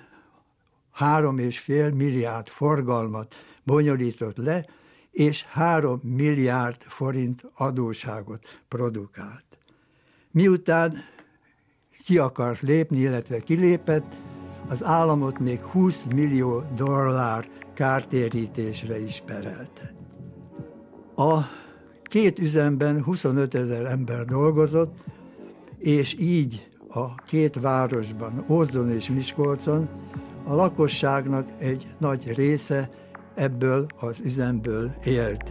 3,5 milliárd forgalmat bonyolított le, és 3 milliárd forint adósságot produkált. Miután ki akart lépni, illetve kilépett, az államot még 20 millió dollár kártérítésre is perelte. A 2 üzemben 25 000 ember dolgozott, és így a 2 városban, Ózdon és Miskolcon a lakosságnak egy nagy része ebből az üzemből élt.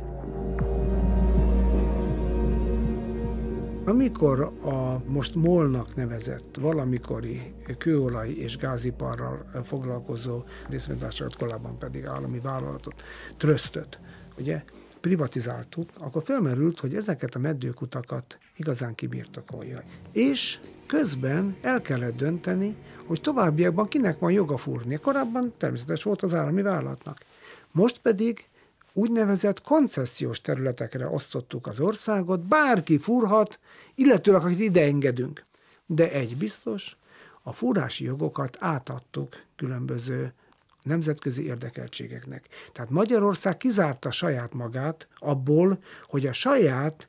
Amikor a most MOL-nak nevezett valamikori kőolaj és gáziparral foglalkozó részvénytársaságot, korábban pedig állami vállalatot, trösztöt, ugye, privatizáltuk, akkor felmerült, hogy ezeket a meddőkutakat igazán kibirtokolja. És közben el kellett dönteni, hogy továbbiakban kinek van joga fúrni. Korábban természetes volt az állami vállalatnak. Most pedig úgynevezett koncesziós területekre osztottuk az országot, bárki fúrhat, illetőleg akit ide engedünk. De egy biztos, a fúrási jogokat átadtuk különböző nemzetközi érdekeltségeknek. Tehát Magyarország kizárta saját magát abból, hogy a saját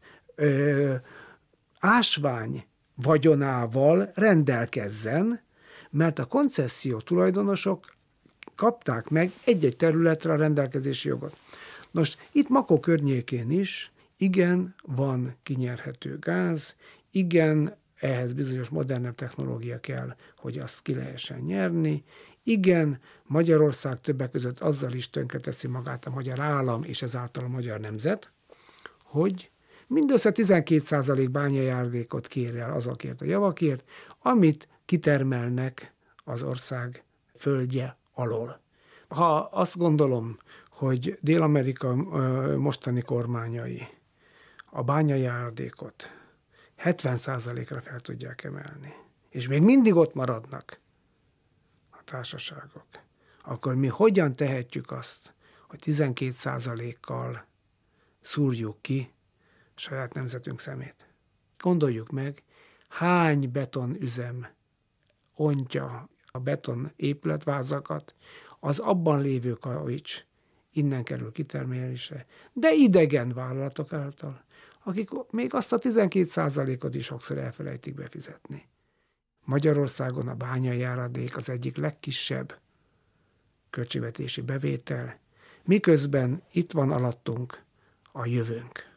ásvány vagyonával rendelkezzen, mert a koncesszió tulajdonosok kapták meg egy-egy területre a rendelkezési jogot. Nos, itt Makó környékén is igen, van kinyerhető gáz, igen, ehhez bizonyos modernebb technológia kell, hogy azt ki lehessen nyerni, igen, Magyarország többek között azzal is tönkreteszi magát a magyar állam és ezáltal a magyar nemzet, hogy mindössze 12% bányajárdékot kér el azokért a javakért, amit kitermelnek az ország földje alól. Ha azt gondolom, hogy Dél-Amerika mostani kormányai a bányajárdékot 70%-ra fel tudják emelni, és még mindig ott maradnak a társaságok, akkor mi hogyan tehetjük azt, hogy 12%-kal szúrjuk ki saját nemzetünk szemét? Gondoljuk meg, hány betonüzem ontja a beton épületvázakat, az abban lévő kavics innen kerül kitermelésre, de idegen vállalatok által, akik még azt a 12%-ot is sokszor elfelejtik befizetni. Magyarországon a bányajáradék az egyik legkisebb költségvetési bevétel, miközben itt van alattunk a jövőnk.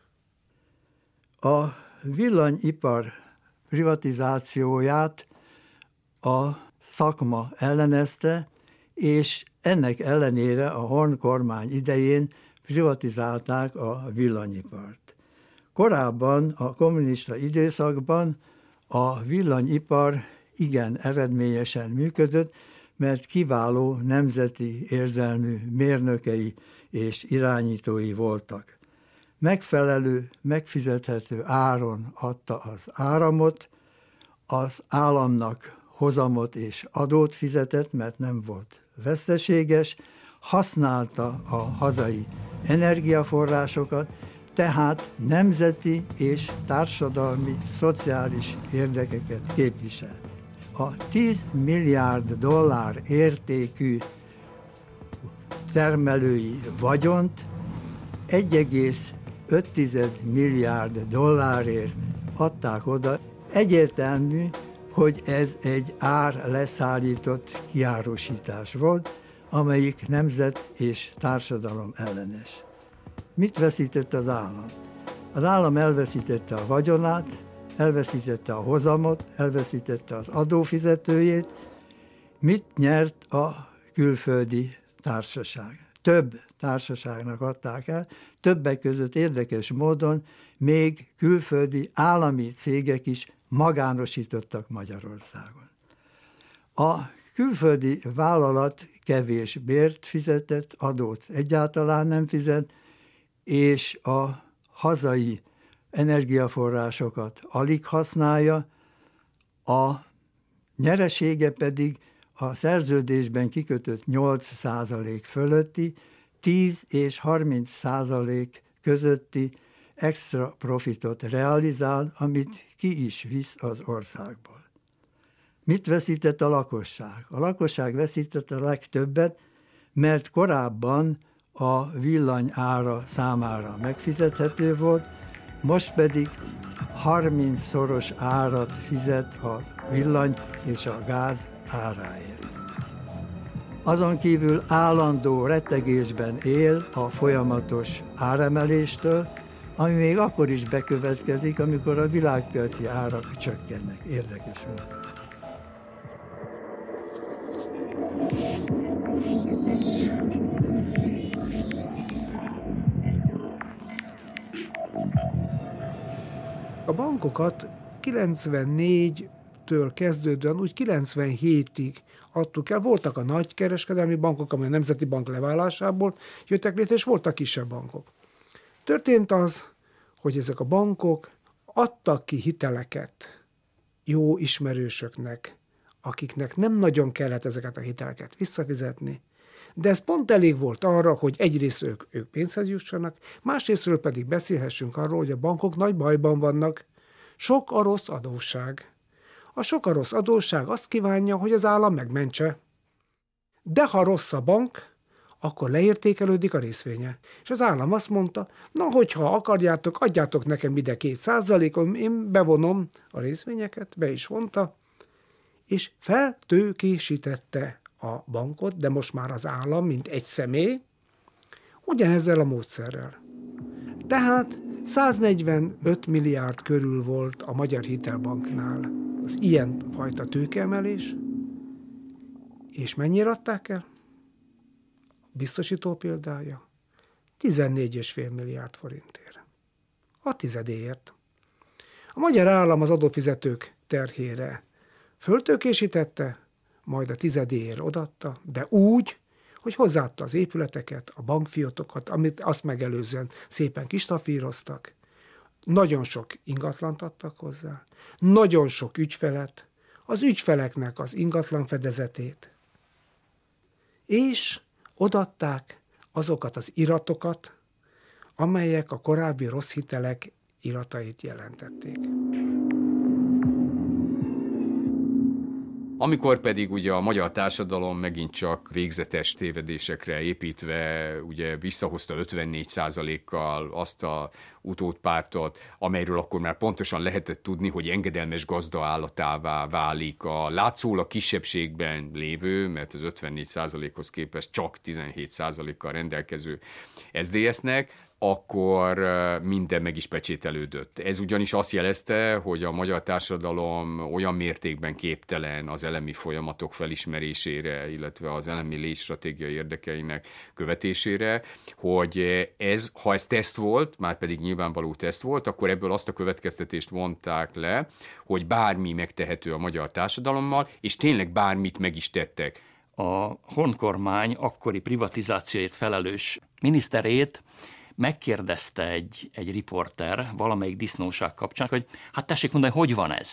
A villanyipar privatizációját a szakma ellenezte, és ennek ellenére a Horn kormány idején privatizálták a villanyipart. Korábban, a kommunista időszakban a villanyipar igen eredményesen működött, mert kiváló nemzeti érzelmű mérnökei és irányítói voltak. Megfelelő, megfizethető áron adta az áramot, az államnak hozamot és adót fizetett, mert nem volt veszteséges, használta a hazai energiaforrásokat, tehát nemzeti és társadalmi, szociális érdekeket képvisel. A 10 milliárd dollár értékű termelői vagyont 1,5 milliárd dollárért adták oda. Egyértelmű, hogy ez egy ár leszállított kiárusítás volt, amelyik nemzet és társadalom ellenes. Mit veszített az állam? Az állam elveszítette a vagyonát, elveszítette a hozamot, elveszítette az adófizetőjét. Mit nyert a külföldi társaság? Több társaságnak adták el, többek között érdekes módon még külföldi állami cégek is magánosítottak Magyarországon. A külföldi vállalat kevés bért fizetett, adót egyáltalán nem fizet, és a hazai energiaforrásokat alig használja, a nyeresége pedig a szerződésben kikötött 8% fölötti, 10 és 30% közötti extra profitot realizál, amit ki is visz az országból. Mit veszített a lakosság? A lakosság veszített a legtöbbet, mert korábban a villany ára számára megfizethető volt, most pedig 30-szoros árat fizet a villany és a gáz áráért. Azon kívül állandó rettegésben él a folyamatos áremeléstől, ami még akkor is bekövetkezik, amikor a világpiaci árak csökkennek. Érdekes volt. A bankokat 94-től kezdődően úgy 97-ig adtuk el. Voltak a nagy kereskedelmi bankok, amely a Nemzeti Bank leválásából jöttek létre, és voltak kisebb bankok. Történt az, hogy ezek a bankok adtak ki hiteleket jó ismerősöknek, akiknek nem nagyon kellett ezeket a hiteleket visszafizetni, de ez pont elég volt arra, hogy egyrészt ők pénzhez jussanak, másrésztről pedig beszélhessünk arról, hogy a bankok nagy bajban vannak. Sok a rossz adósság. A sok a rossz adósság azt kívánja, hogy az állam megmentse. De ha rossz a bank, akkor leértékelődik a részvénye. És az állam azt mondta, na, hogyha akarjátok, adjátok nekem ide 2%-on, én bevonom a részvényeket, be is vonta, és feltőkésítette a bankot, de most már az állam, mint egy személy, ugyanezzel a módszerrel. Tehát 145 milliárd körül volt a Magyar Hitelbanknál az ilyen fajta tőkeemelés, és mennyire adták el? Biztosító példája 14,5 milliárd forintért. A tizedéért. A magyar állam az adófizetők terhére föltőkésítette, majd a tizedéért odatta, de úgy, hogy hozzáadta az épületeket, a bankfiótokat, amit azt megelőzően szépen kistafíroztak, nagyon sok ingatlant adtak hozzá, nagyon sok ügyfelet, az ügyfeleknek az ingatlan fedezetét, és odaadták azokat az iratokat, amelyek a korábbi rossz hitelek iratait jelentették. Amikor pedig ugye a magyar társadalom megint csak végzetes tévedésekre építve ugye visszahozta 54%-kal azt a utódpártot, amelyről akkor már pontosan lehetett tudni, hogy engedelmes gazda állatává válik a látszólag kisebbségben lévő, mert az 54%-hoz képest csak 17%-kal rendelkező SZDSZ-nek, akkor minden meg is pecsételődött. Ez ugyanis azt jelezte, hogy a magyar társadalom olyan mértékben képtelen az elemi folyamatok felismerésére, illetve az elemi létstratégiai érdekeinek követésére, hogy ha ez teszt volt, már pedig nyilvánvaló teszt volt, akkor ebből azt a következtetést vonták le, hogy bármi megtehető a magyar társadalommal, és tényleg bármit meg is tettek. A honkormány akkori privatizációért felelős miniszterét megkérdezte egy riporter valamelyik disznóság kapcsán, hogy hát tessék mondani, hogy van ez?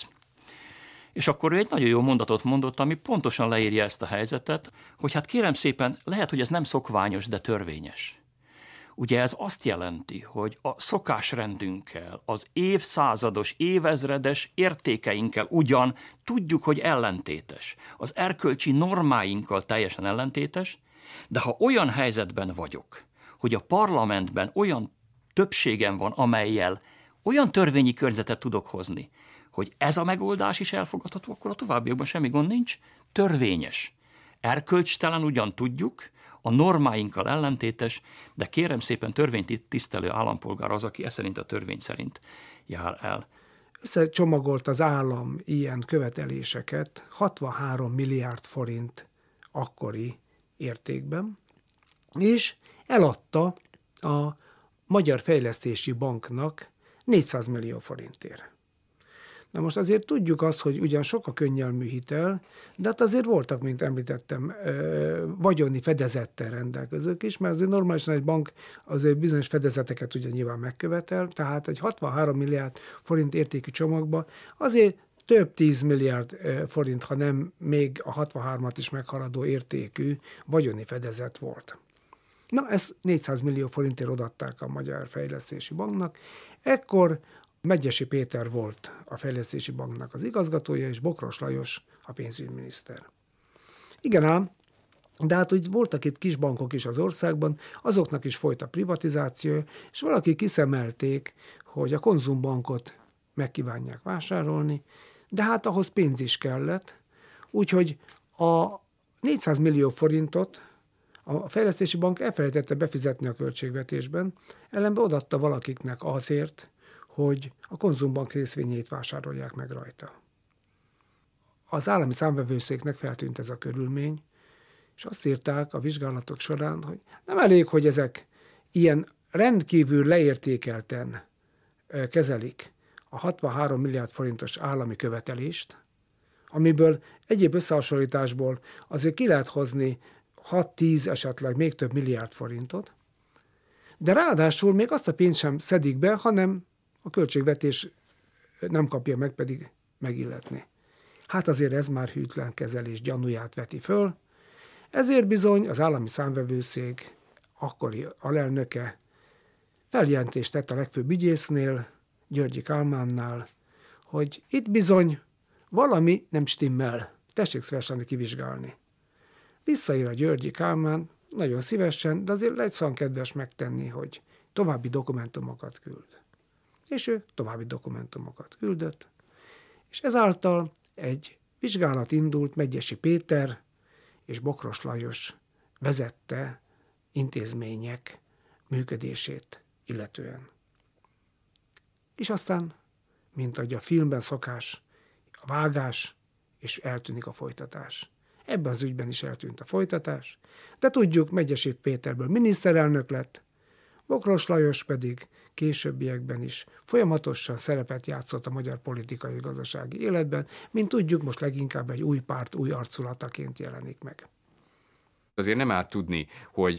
És akkor ő egy nagyon jó mondatot mondott, ami pontosan leírja ezt a helyzetet, hogy hát kérem szépen, lehet, hogy ez nem szokványos, de törvényes. Ugye ez azt jelenti, hogy a szokásrendünkkel, az évszázados, évezredes értékeinkkel ugyan tudjuk, hogy ellentétes, az erkölcsi normáinkkal teljesen ellentétes, de ha olyan helyzetben vagyok, hogy a parlamentben olyan többségem van, amellyel olyan törvényi környezetet tudok hozni, hogy ez a megoldás is elfogadható, akkor a továbbiakban semmi gond nincs, törvényes. Erkölcstelen ugyan tudjuk, a normáinkkal ellentétes, de kérem szépen törvényt tisztelő állampolgár az, aki szerint a törvény szerint jár el. Összecsomagolt az állam ilyen követeléseket 63 milliárd forint akkori értékben, és eladta a Magyar Fejlesztési Banknak 400 millió forintért. Na most azért tudjuk azt, hogy ugyan sok a könnyelmű hitel, de hát azért voltak, mint említettem, vagyoni fedezettel rendelkezők is, mert azért normálisan egy bank azért bizonyos fedezeteket ugye nyilván megkövetel, tehát egy 63 milliárd forint értékű csomagba azért több 10 milliárd forint, ha nem még a 63-at is meghaladó értékű vagyoni fedezet volt. Na, ezt 400 millió forintért odaadták a Magyar Fejlesztési Banknak. Ekkor Medgyessy Péter volt a Fejlesztési Banknak az igazgatója, és Bokros Lajos a pénzügyminiszter. Igen ám, de hát úgy voltak itt kis bankok is az országban, azoknak is folyt a privatizáció, és valaki kiszemelték, hogy a Konzumbankot megkívánják vásárolni, de hát ahhoz pénz is kellett, úgyhogy a 400 millió forintot A Fejlesztési Bank elfelejtette befizetni a költségvetésben, ellenben odaadta valakiknek azért, hogy a Konzumbank részvényeit vásárolják meg rajta. Az állami számvevőszéknek feltűnt ez a körülmény, és azt írták a vizsgálatok során, hogy nem elég, hogy ezek ilyen rendkívül leértékelten kezelik a 63 milliárd forintos állami követelést, amiből egyéb összehasonlításból azért ki lehet hozni 6-10, esetleg még több milliárd forintot, de ráadásul még azt a pénzt sem szedik be, hanem a költségvetés nem kapja meg, pedig megilletni. Hát azért ez már hűtlen kezelés gyanúját veti föl, ezért bizony az állami számvevőszék akkori alelnöke feljelentést tett a legfőbb ügyésznél, Györgyi Kálmánnál, hogy itt bizony valami nem stimmel, tessék szívesen kivizsgálni. Visszaír a Györgyi Kálmán, nagyon szívesen, de azért legyen kedves megtenni, hogy további dokumentumokat küld. És ő további dokumentumokat küldött, és ezáltal egy vizsgálat indult, Medgyessy Péter és Bokros Lajos vezette intézmények működését illetően. És aztán, mint ahogy a filmben szokás, a vágás, és eltűnik a folytatás. Ebben az ügyben is eltűnt a folytatás, de tudjuk, Medgyessy Péterből miniszterelnök lett, Bokros Lajos pedig későbbiekben is folyamatosan szerepet játszott a magyar politikai és gazdasági életben, mint tudjuk, most leginkább egy új párt új arculataként jelenik meg. Azért nem árt tudni, hogy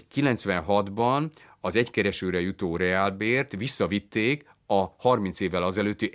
96-ban az egykeresőre jutó reálbért visszavitték a 30 évvel azelőtti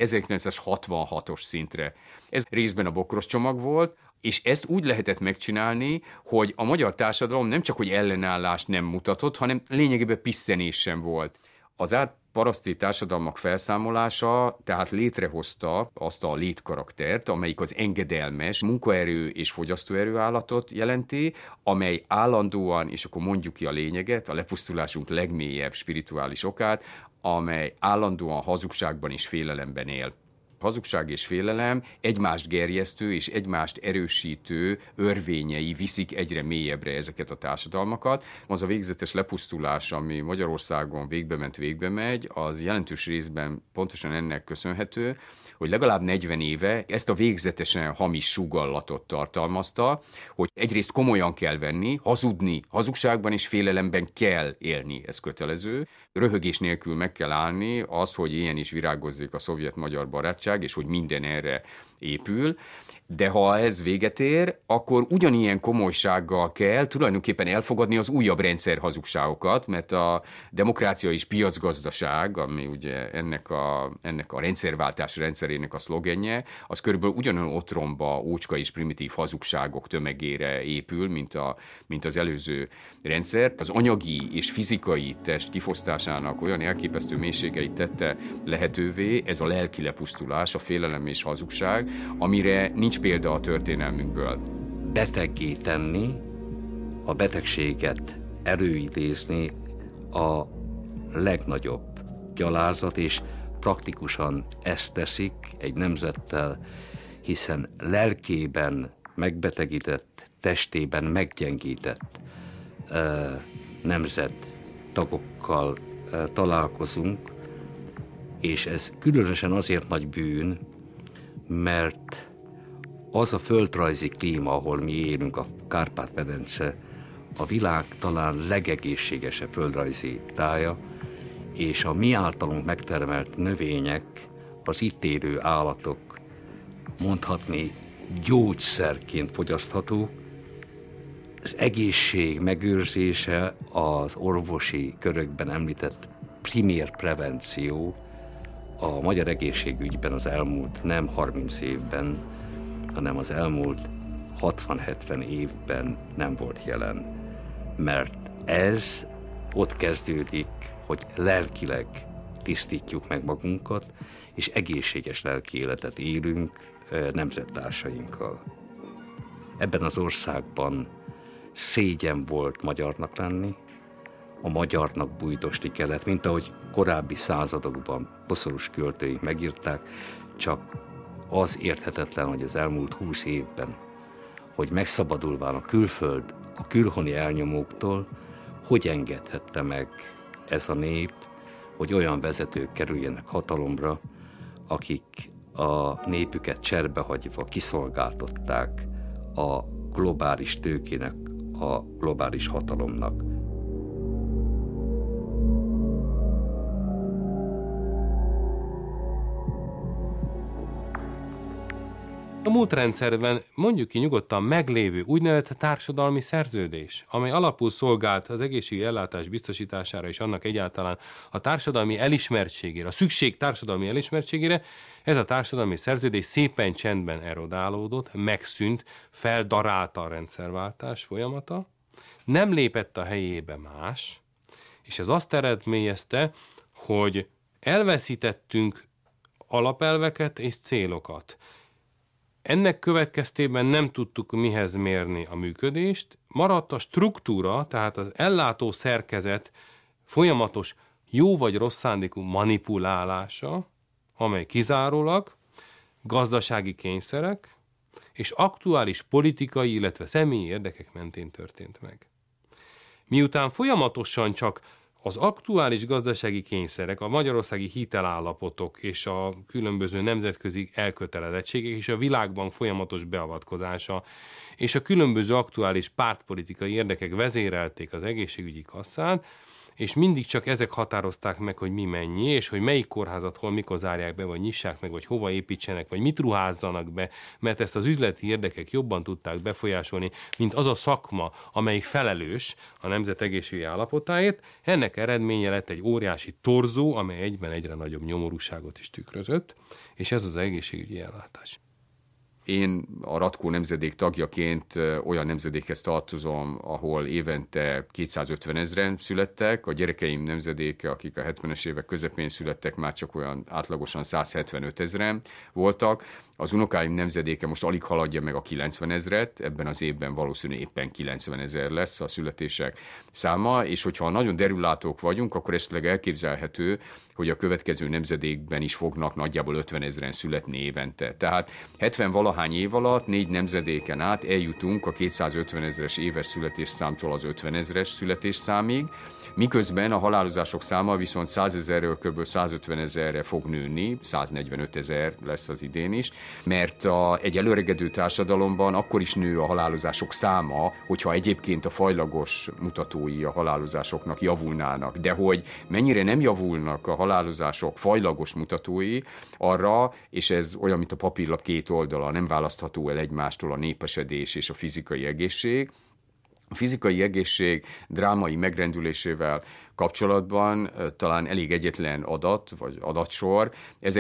1966-os szintre. Ez részben a Bokros csomag volt, és ezt úgy lehetett megcsinálni, hogy a magyar társadalom nem csak hogy ellenállást nem mutatott, hanem lényegében pisszenés sem volt. Az árparaszti társadalmak felszámolása tehát létrehozta azt a létkaraktert, amelyik az engedelmes munkaerő és fogyasztóerő állatot jelenti, amely állandóan, és akkor mondjuk ki a lényeget, a lepusztulásunk legmélyebb spirituális okát, amely állandóan hazugságban és félelemben él. Hazugság és félelem egymást gerjesztő és egymást erősítő örvényei viszik egyre mélyebbre ezeket a társadalmakat. Az a végzetes lepusztulás, ami Magyarországon végbe megy, az jelentős részben pontosan ennek köszönhető, hogy legalább 40 éve ezt a végzetesen hamis sugallatot tartalmazta, hogy egyrészt komolyan kell venni, hazudni, hazugságban és félelemben kell élni, ez kötelező. Röhögés nélkül meg kell állni az, hogy ilyen is virágozzék a szovjet-magyar barátság, és hogy minden erre épül. De ha ez véget ér, akkor ugyanilyen komolysággal kell tulajdonképpen elfogadni az újabb rendszer hazugságokat, mert a demokrácia és piacgazdaság, ami ugye ennek a rendszerváltás rendszerének a szlogenje, az körülbelül ugyanolyan otromba, ócska és primitív hazugságok tömegére épül, mint az előző rendszer. Az anyagi és fizikai test kifosztásának olyan elképesztő mélységeit tette lehetővé ez a lelki lepusztulás, a félelem és hazugság, amire nincs példa a történelmünkből. Beteggé tenni, a betegséget előidézni a legnagyobb gyalázat, és praktikusan ezt teszik egy nemzettel, hiszen lelkében megbetegített, testében meggyengített nemzet tagokkal találkozunk, és ez különösen azért nagy bűn, mert az a földrajzi klíma, ahol mi élünk, a Kárpát-medence, a világ talán legegészségesebb földrajzi tája, és a mi általunk megtermelt növények, az itt élő állatok mondhatni gyógyszerként fogyaszthatók. Az egészség megőrzése az orvosi körökben említett primér prevenció a magyar egészségügyben az elmúlt nem 30 évben, hanem az elmúlt 60-70 évben nem volt jelen. Mert ez ott kezdődik, hogy lelkileg tisztítjuk meg magunkat, és egészséges lelki életet élünk nemzettársainkkal. Ebben az országban szégyen volt magyarnak lenni, a magyarnak bújtosti kellett, mint ahogy korábbi századokban boszorús költőink megírták, csak az érthetetlen, hogy az elmúlt 20 évben, hogy megszabadulván a külföld a külhoni elnyomóktól, hogy engedhette meg ez a nép, hogy olyan vezetők kerüljenek hatalomra, akik a népüket cserbehagyva kiszolgáltatták a globális tőkének, a globális hatalomnak. A múlt rendszerben mondjuk ki nyugodtan meglévő úgynevezett társadalmi szerződés, amely alapul szolgált az egészségügyi ellátás biztosítására és annak egyáltalán a társadalmi elismertségére, a szükség társadalmi elismertségére, ez a társadalmi szerződés szépen csendben erodálódott, megszűnt, feldarálta a rendszerváltás folyamata, nem lépett a helyébe más, és ez azt eredményezte, hogy elveszítettünk alapelveket és célokat. Ennek következtében nem tudtuk mihez mérni a működést, maradt a struktúra, tehát az ellátó szerkezet folyamatos jó vagy rossz szándékú manipulálása, amely kizárólag gazdasági kényszerek és aktuális politikai, illetve személyi érdekek mentén történt meg. Miután folyamatosan csak az aktuális gazdasági kényszerek, a magyarországi hitelállapotok és a különböző nemzetközi elkötelezettségek és a világbank folyamatos beavatkozása és a különböző aktuális pártpolitikai érdekek vezérelték az egészségügyi kasszát, és mindig csak ezek határozták meg, hogy mi mennyi, és hogy melyik kórházat hol mikor zárják be, vagy nyissák meg, vagy hova építsenek, vagy mit ruházzanak be, mert ezt az üzleti érdekek jobban tudták befolyásolni, mint az a szakma, amelyik felelős a nemzet egészségügyi állapotáért. Ennek eredménye lett egy óriási torzó, amely egyben egyre nagyobb nyomorúságot is tükrözött, és ez az egészségügyi ellátás. Én a Ratkó nemzedék tagjaként olyan nemzedékhez tartozom, ahol évente 250 000 születtek, a gyerekeim nemzedéke, akik a 70-es évek közepén születtek, már csak olyan átlagosan 175 000 voltak. Az unokáim nemzedéke most alig haladja meg a 90 000-et, ebben az évben valószínűleg éppen 90 000 lesz a születések száma, és hogyha nagyon derüllátók vagyunk, akkor esetleg elképzelhető, hogy a következő nemzedékben is fognak nagyjából 50 000 születni évente. Tehát 70-valahány év alatt 4 nemzedéken át eljutunk a 250 000-es éves születésszámtól az 50 000-es születésszámig, miközben a halálozások száma viszont 100 000-ről kb. 150 000-re fog nőni, 145 000 lesz az idén is, mert egy előregedő társadalomban akkor is nő a halálozások száma, hogyha egyébként a fajlagos mutatói a halálozásoknak javulnának. De hogy mennyire nem javulnak a halálozások fajlagos mutatói, arra, és ez olyan, mint a papírlap két oldala, nem választható el egymástól a népesedés és a fizikai egészség. A fizikai egészség drámai megrendülésével kapcsolatban talán elég egyetlen adat, vagy adatsor.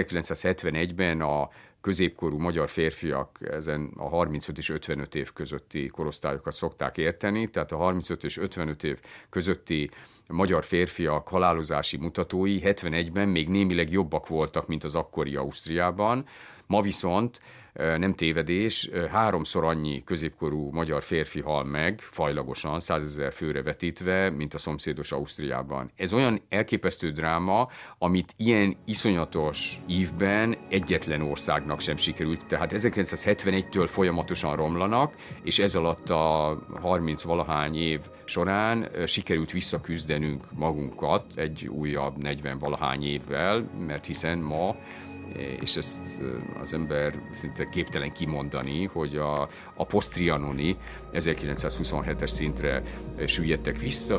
1971-ben a középkorú magyar férfiak ezen a 35 és 55 év közötti korosztályokat szokták érteni, tehát a 35 és 55 év közötti magyar férfiak halálozási mutatói 71-ben még némileg jobbak voltak, mint az akkori Ausztriában. Ma viszont nem tévedés, 3-szor annyi középkorú magyar férfi hal meg, fajlagosan, 100 000 főre vetítve, mint a szomszédos Ausztriában. Ez olyan elképesztő dráma, amit ilyen iszonyatos ívben egyetlen országnak sem sikerült. Tehát 1971-től folyamatosan romlanak, és ez alatt a 30-valahány év során sikerült visszaküzdenünk magunkat egy újabb 40-valahány évvel, mert hiszen ma, és ezt az ember szinte képtelen kimondani, hogy a posztrianoni 1927-es szintre süllyedtek vissza.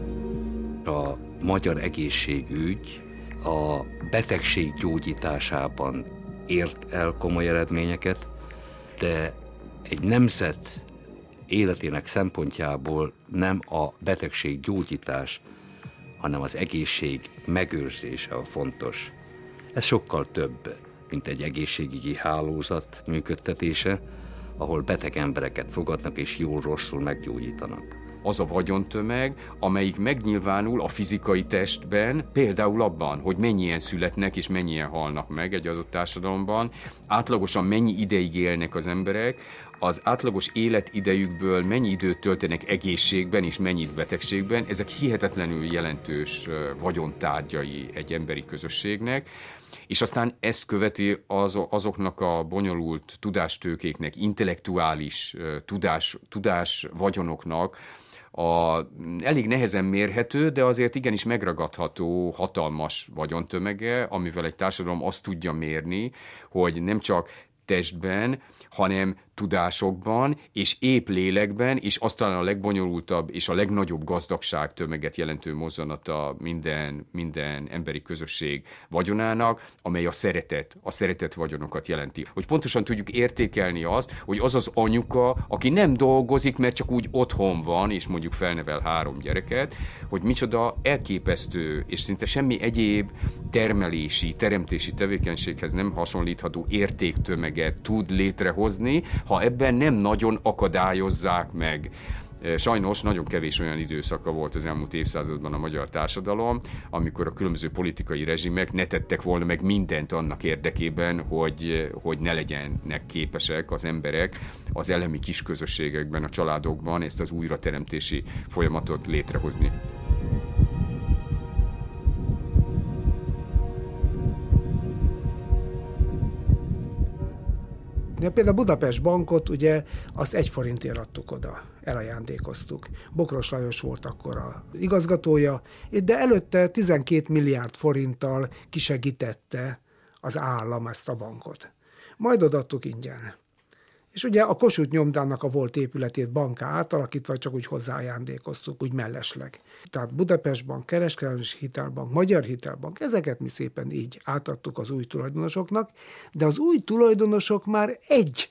A magyar egészségügy a betegség gyógyításában ért el komoly eredményeket, de egy nemzet életének szempontjából nem a betegség gyógyítás, hanem az egészség megőrzése a fontos. Ez sokkal több, mint egy egészségügyi hálózat működtetése, ahol beteg embereket fogadnak és jól-rosszul meggyógyítanak. Az a vagyontömeg, amelyik megnyilvánul a fizikai testben, például abban, hogy mennyien születnek és mennyien halnak meg egy adott társadalomban, átlagosan mennyi ideig élnek az emberek, az átlagos életidejükből mennyi időt töltenek egészségben és mennyit betegségben, ezek hihetetlenül jelentős vagyontárgyai egy emberi közösségnek, és aztán ezt követi azoknak a bonyolult tudástőkéknek, intellektuális tudás vagyonoknak, elég nehezen mérhető, de azért igenis megragadható hatalmas vagyontömege, amivel egy társadalom azt tudja mérni, hogy nem csak testben, hanem tudásokban és épp lélekben, és aztán a legbonyolultabb és a legnagyobb gazdagság tömeget jelentő mozzanata minden emberi közösség vagyonának, amely a szeretet vagyonokat jelenti. Hogy pontosan tudjuk értékelni azt, hogy az az anyuka, aki nem dolgozik, mert csak úgy otthon van, és mondjuk felnevel 3 gyereket, hogy micsoda elképesztő, és szinte semmi egyéb teremtési tevékenységhez nem hasonlítható értéktömeget tud létrehozni, ha ebben nem nagyon akadályozzák meg. Sajnos nagyon kevés olyan időszaka volt az elmúlt évszázadban a magyar társadalom, amikor a különböző politikai rezsimek ne tettek volna meg mindent annak érdekében, hogy ne legyenek képesek az emberek az elemi kisközösségekben, a családokban ezt az újrateremtési folyamatot létrehozni. De például a Budapest Bankot, ugye, azt 1 forintért adtuk oda, elajándékoztuk. Bokros Lajos volt akkor a igazgatója, de előtte 12 milliárd forinttal kisegítette az állam ezt a bankot. Majd odaadtuk ingyen. És ugye a Kossuth nyomdának a volt épületét banká átalakítva csak úgy hozzáajándékoztuk, úgy mellesleg. Tehát Budapest Bank, Kereskedelmi Hitelbank, Magyar Hitelbank, ezeket mi szépen így átadtuk az új tulajdonosoknak, de az új tulajdonosok már egy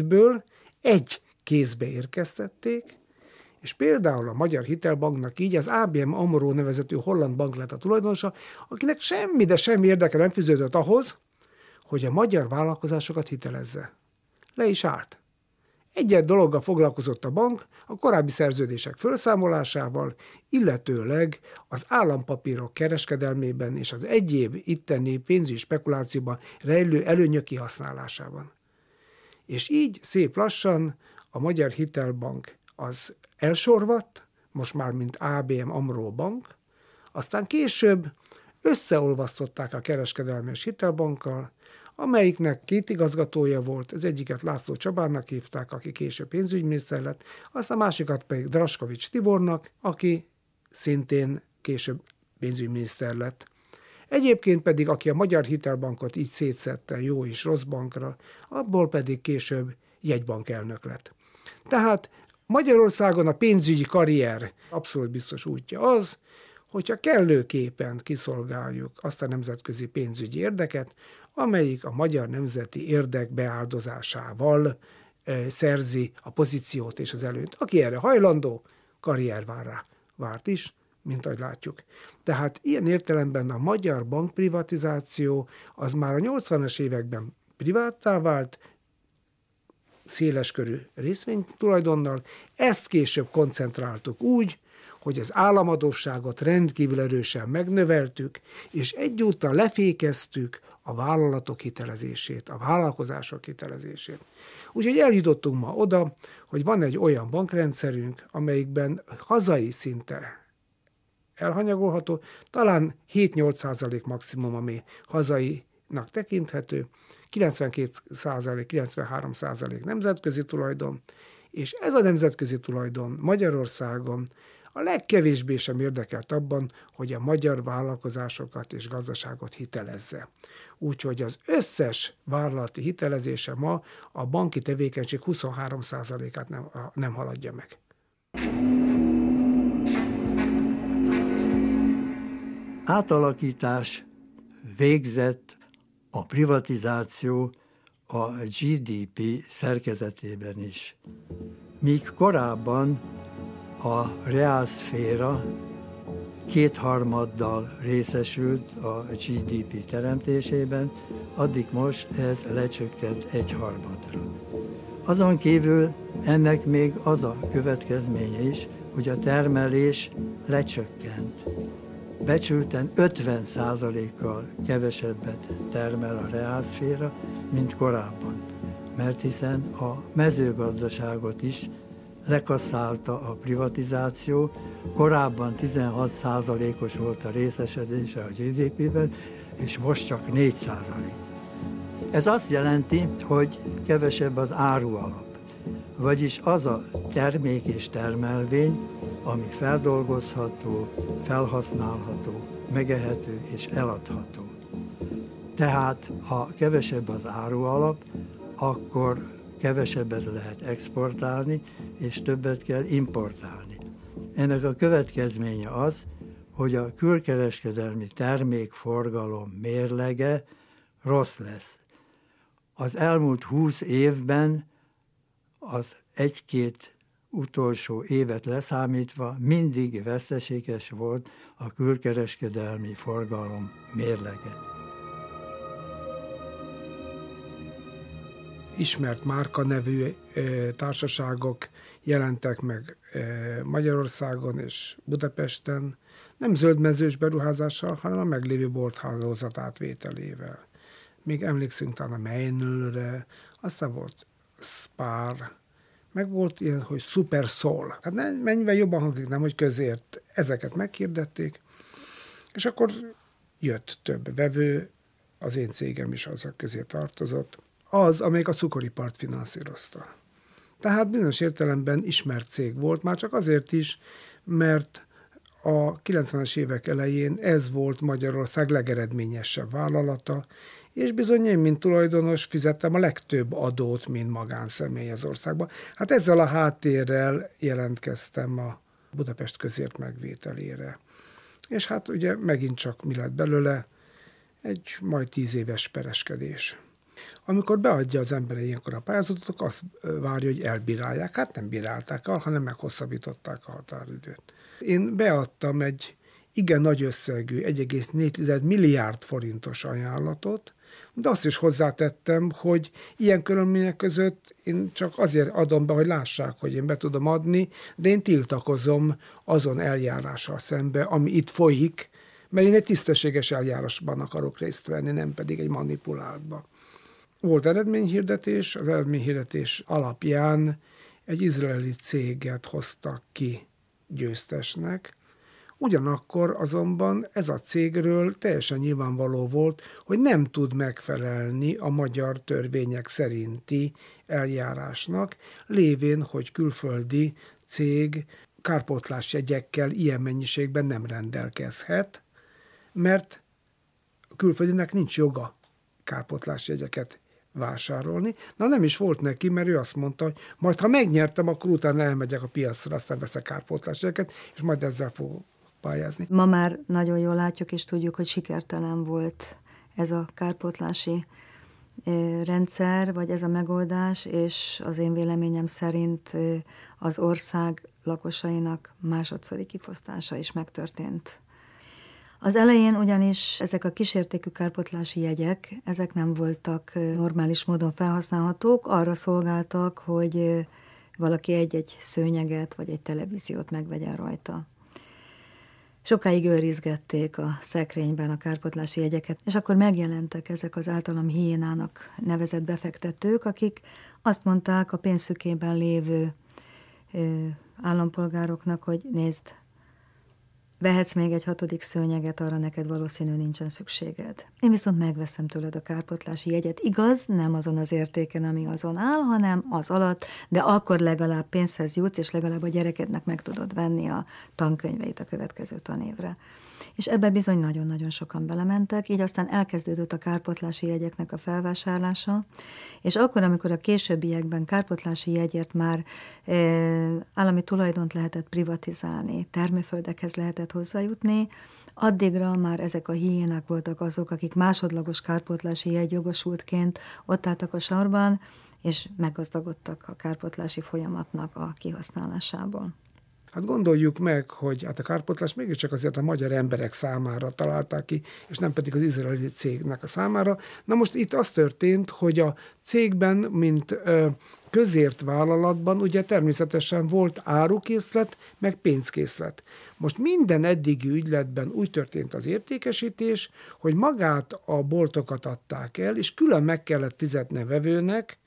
kézbe érkeztették, és például a Magyar Hitelbanknak így az ABN AMRO nevezetű holland bank lett a tulajdonosa, akinek semmi, de semmi érdeke nem fűződött ahhoz, hogy a magyar vállalkozásokat hitelezze. Le is állt. Egyet dologgal foglalkozott a bank, a korábbi szerződések felszámolásával, illetőleg az állampapírok kereskedelmében és az egyéb itteni pénzügyi spekulációban rejlő előnyök kihasználásában. És így szép lassan a Magyar Hitelbank az elsorvadt, most már mint ABN AMRO bank, aztán később összeolvasztották a Kereskedelmi és Hitelbankkal, amelyiknek 2 igazgatója volt, az egyiket László Csabának hívták, aki később pénzügyminiszter lett, aztán a másikat pedig Draskovics Tibornak, aki szintén később pénzügyminiszter lett. Egyébként pedig, aki a Magyar Hitelbankot így szétszette jó és rossz bankra, abból pedig később jegybank elnök lett. Tehát Magyarországon a pénzügyi karrier abszolút biztos útja az, hogyha kellőképpen kiszolgáljuk azt a nemzetközi pénzügyi érdeket, amelyik a magyar nemzeti érdek beáldozásával szerzi a pozíciót és az előnyt. Aki erre hajlandó, karrier vár rá. Várt is, mint ahogy látjuk. Tehát ilyen értelemben a magyar bankprivatizáció az már a 80-as években priváttá vált, széleskörű részvénytulajdonnal. Ezt később koncentráltuk úgy, hogy az államadósságot rendkívül erősen megnöveltük, és egyúttal lefékeztük a vállalatok hitelezését, a vállalkozások hitelezését. Úgyhogy eljutottunk ma oda, hogy van egy olyan bankrendszerünk, amelyikben hazai szinte elhanyagolható, talán 7-8% maximum, ami hazainak tekinthető, 92%-93% nemzetközi tulajdon, és ez a nemzetközi tulajdon Magyarországon a legkevésbé sem érdekelt abban, hogy a magyar vállalkozásokat és gazdaságot hitelezze. Úgyhogy az összes vállalati hitelezése ma a banki tevékenység 23%-át nem haladja meg. Átalakítás végzett a privatizáció a GDP szerkezetében is. Míg korábban a reálszféra 2/3 részesült a GDP teremtésében, addig most ez lecsökkent 1/3. Azon kívül ennek még az a következménye is, hogy a termelés lecsökkent. Becsülten 50%-kal kevesebbet termel a reálszféra, mint korábban. mert hiszen a mezőgazdaságot is lekasszálta a privatizáció, korábban 16%-os volt a részesedése a GDP-ben, és most csak 4%. Ez azt jelenti, hogy kevesebb az árualap, vagyis az a termék és termelvény, ami feldolgozható, felhasználható, megehető és eladható. Tehát, ha kevesebb az árualap, akkor kevesebbet lehet exportálni, és többet kell importálni. Ennek a következménye az, hogy a külkereskedelmi termékforgalom mérlege rossz lesz. Az elmúlt 20 évben az egy-két utolsó évet leszámítva mindig veszteséges volt a külkereskedelmi forgalom mérlege. Ismert márkanevű társaságok jelentek meg Magyarországon és Budapesten, nem zöldmezős beruházással, hanem a meglévő bolthálózat átvételével. Még emlékszünk talán a Meinlre, aztán volt Spar, meg volt ilyen, hogy Super Soul. Hát mennyivel jobban hangzik, nem, hogy közért. Ezeket meghirdették, és akkor jött több vevő, az én cégem is azok közé tartozott, az, amelyik a cukoripart finanszírozta. Tehát bizonyos értelemben ismert cég volt, már csak azért is, mert a 90-es évek elején ez volt Magyarország legeredményesebb vállalata, és bizony én, mint tulajdonos fizettem a legtöbb adót, mint magánszemély az országban. Hát ezzel a háttérrel jelentkeztem a Budapest közért megvételére. És hát ugye megint csak mi lett belőle? Egy majd 10 éves pereskedés. Amikor beadja az ember ilyenkor a pályázatot, azt várja, hogy elbírálják. Hát nem bírálták el, hanem meghosszabbították a határidőt. Én beadtam egy igen nagy összegű, 1,4 milliárd forintos ajánlatot, de azt is hozzátettem, hogy ilyen körülmények között én csak azért adom be, hogy lássák, hogy én be tudom adni, de én tiltakozom azon eljárással szembe, ami itt folyik, mert én egy tisztességes eljárásban akarok részt venni, nem pedig egy manipuláltba. Volt eredményhirdetés, az eredményhirdetés alapján egy izraeli céget hoztak ki győztesnek, ugyanakkor azonban ez a cégről teljesen nyilvánvaló volt, hogy nem tud megfelelni a magyar törvények szerinti eljárásnak, lévén, hogy külföldi cég kárpótlásjegyekkel ilyen mennyiségben nem rendelkezhet, mert a külföldinek nincs joga kárpótlásjegyeket vásárolni. Na nem is volt neki, mert ő azt mondta, hogy majd ha megnyertem, akkor utána elmegyek a piacra, aztán veszek kárpótlásjegyeket, és majd ezzel fogok pályázni. Ma már nagyon jól látjuk és tudjuk, hogy sikertelen volt ez a kárpótlási rendszer, vagy ez a megoldás, és az én véleményem szerint az ország lakosainak másodszori kifosztása is megtörtént. Az elején ugyanis ezek a kísértékű kárpótlási jegyek, ezek nem voltak normális módon felhasználhatók, arra szolgáltak, hogy valaki egy-egy szőnyeget vagy egy televíziót megvegyen rajta. Sokáig őrizgették a szekrényben a kárpótlási jegyeket, és akkor megjelentek ezek az általam hiénának nevezett befektetők, akik azt mondták a pénzszükében lévő állampolgároknak, hogy nézd, vehetsz még egy 6. szőnyeget, arra neked valószínű nincsen szükséged. Én viszont megveszem tőled a kárpótlási jegyet. Igaz, nem azon az értéken, ami azon áll, hanem az alatt, de akkor legalább pénzhez jutsz, és legalább a gyerekednek meg tudod venni a tankönyveit a következő tanévre. És ebbe bizony nagyon-nagyon sokan belementek, így aztán elkezdődött a kárpótlási jegyeknek a felvásárlása, és akkor, amikor a későbbiekben kárpótlási jegyért már állami tulajdont lehetett privatizálni, termőföldekhez lehetett hozzájutni, addigra már ezek a hiénák voltak azok, akik másodlagos kárpótlási jegyjogosultként ott álltak a sorban, és meggazdagodtak a kárpótlási folyamatnak a kihasználásából. Hát gondoljuk meg, hogy hát a kárpótlást mégiscsak azért a magyar emberek számára találták ki, és nem pedig az izraeli cégnek a számára. Na most itt az történt, hogy a cégben, mint közért vállalatban ugye természetesen volt árukészlet, meg pénzkészlet. Most minden eddigi ügyletben úgy történt az értékesítés, hogy magát a boltokat adták el, és külön meg kellett fizetni a vevőnek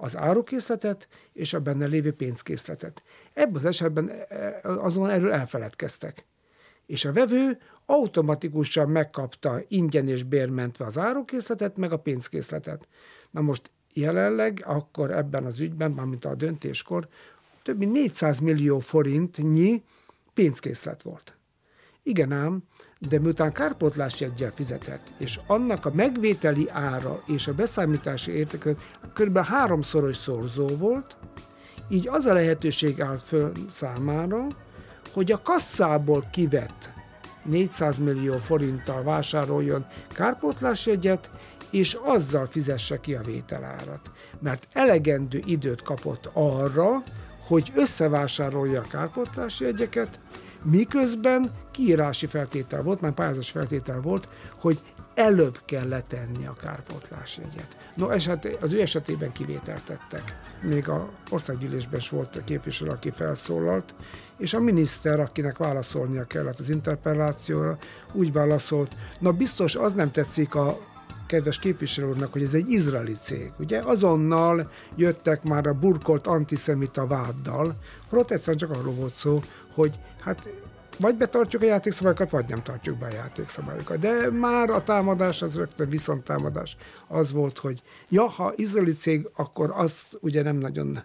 az árukészletet és a benne lévő pénzkészletet. Ebben az esetben azonban erről elfeledkeztek. És a vevő automatikusan megkapta ingyen és bérmentve az árukészletet, meg a pénzkészletet. Na most jelenleg akkor ebben az ügyben, mármint a döntéskor, több mint 400 millió forintnyi pénzkészlet volt. Igen ám, de miután kárpótlásjeggyel fizetett, és annak a megvételi ára és a beszámítási értéke kb. 3-szoros szorzó volt, így az a lehetőség állt föl számára, hogy a kasszából kivett 400 millió forinttal vásároljon kárpótlásjegyet, és azzal fizesse ki a vételárat. Mert elegendő időt kapott arra, hogy összevásárolja a kárpótlásjegyeket, miközben kiírási feltétel volt, már pályázati feltétel volt, hogy előbb kell letenni a kárpótlásjegyet. No, az ő esetében kivételt tettek. Még az országgyűlésben is volt a képviselő, aki felszólalt, és a miniszter, akinek válaszolnia kellett az interpellációra, úgy válaszolt, na biztos az nem tetszik a kedves képviselő úrnak, hogy ez egy izraeli cég. Ugye azonnal jöttek már a burkolt antiszemita váddal, holott egyszerűen csak arról volt szó, hogy hát vagy betartjuk a játékszabályokat, vagy nem tartjuk be a játékszabályokat. De már a támadás, az rögtön viszonttámadás az volt, hogy ja, ha izraeli cég, akkor azt ugye nem nagyon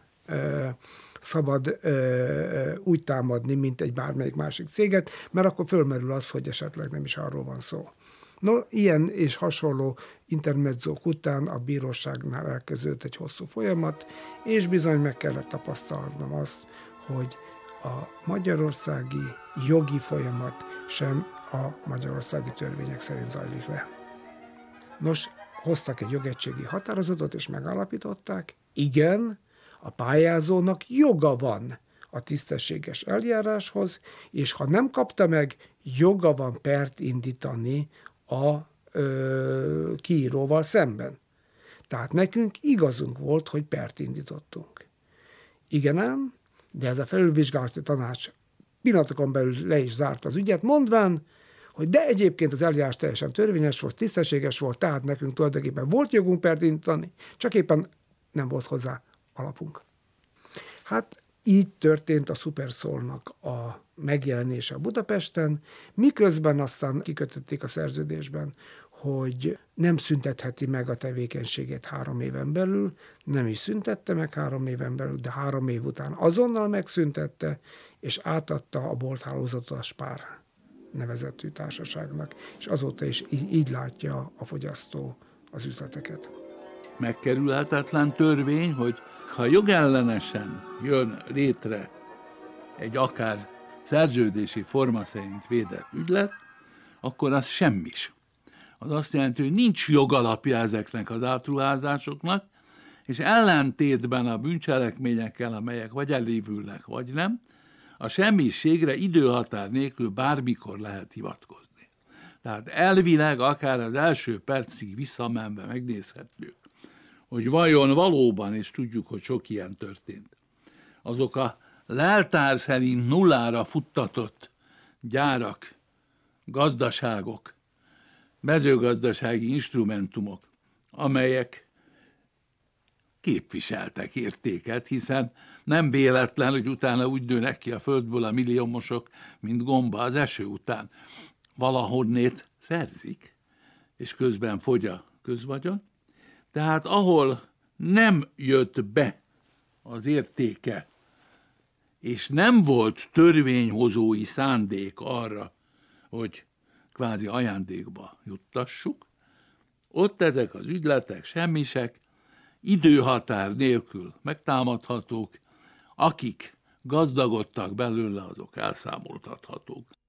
szabad úgy támadni, mint egy bármelyik másik céget, mert akkor fölmerül az, hogy esetleg nem is arról van szó. No, ilyen és hasonló intermedzók után a bíróságnál elkezdődött egy hosszú folyamat, és bizony meg kellett tapasztalnom azt, hogy a magyarországi jogi folyamat sem a magyarországi törvények szerint zajlik le. Nos, hoztak egy jogegységi határozatot, és megállapították, igen, a pályázónak joga van a tisztességes eljáráshoz, és ha nem kapta meg, joga van pert indítani a kiíróval szemben. Tehát nekünk igazunk volt, hogy pert indítottunk. Igen ám, de ez a felülvizsgálati tanács pillanatokon belül le is zárt az ügyet, mondván, hogy de egyébként az eljárás teljesen törvényes volt, tisztességes volt, tehát nekünk tulajdonképpen volt jogunk pert indítani, csak éppen nem volt hozzá alapunk. Hát így történt a Superszolnak a megjelenése Budapesten, miközben aztán kikötötték a szerződésben, hogy nem szüntetheti meg a tevékenységét 3 éven belül, nem is szüntette meg 3 éven belül, de 3 év után azonnal megszüntette, és átadta a bolthálózatot a Spár nevezetű társaságnak, és azóta is így látja a fogyasztó az üzleteket. Megkerülhetetlen törvény, hogy ha jogellenesen jön létre egy akár szerződési forma szerint védett ügylet, akkor az semmis. Az azt jelenti, hogy nincs jogalapja ezeknek az átruházásoknak, és ellentétben a bűncselekményekkel, amelyek vagy elévülnek, vagy nem, a semmiségre időhatár nélkül bármikor lehet hivatkozni. Tehát elvileg akár az első percig visszamenve megnézhetjük, hogy vajon valóban, és tudjuk, hogy sok ilyen történt, azok a leltár szerint nullára futtatott gyárak, gazdaságok, mezőgazdasági instrumentumok, amelyek képviseltek értéket, hiszen nem véletlen, hogy utána úgy nőnek ki a földből a milliómosok, mint gomba az eső után. Valahonnét szerzik, és közben fogy a közvagyon. Tehát ahol nem jött be az értéke, és nem volt törvényhozói szándék arra, hogy kvázi ajándékba juttassuk, ott ezek az ügyletek semmisek, időhatár nélkül megtámadhatók, akik gazdagodtak belőle, azok elszámoltathatók.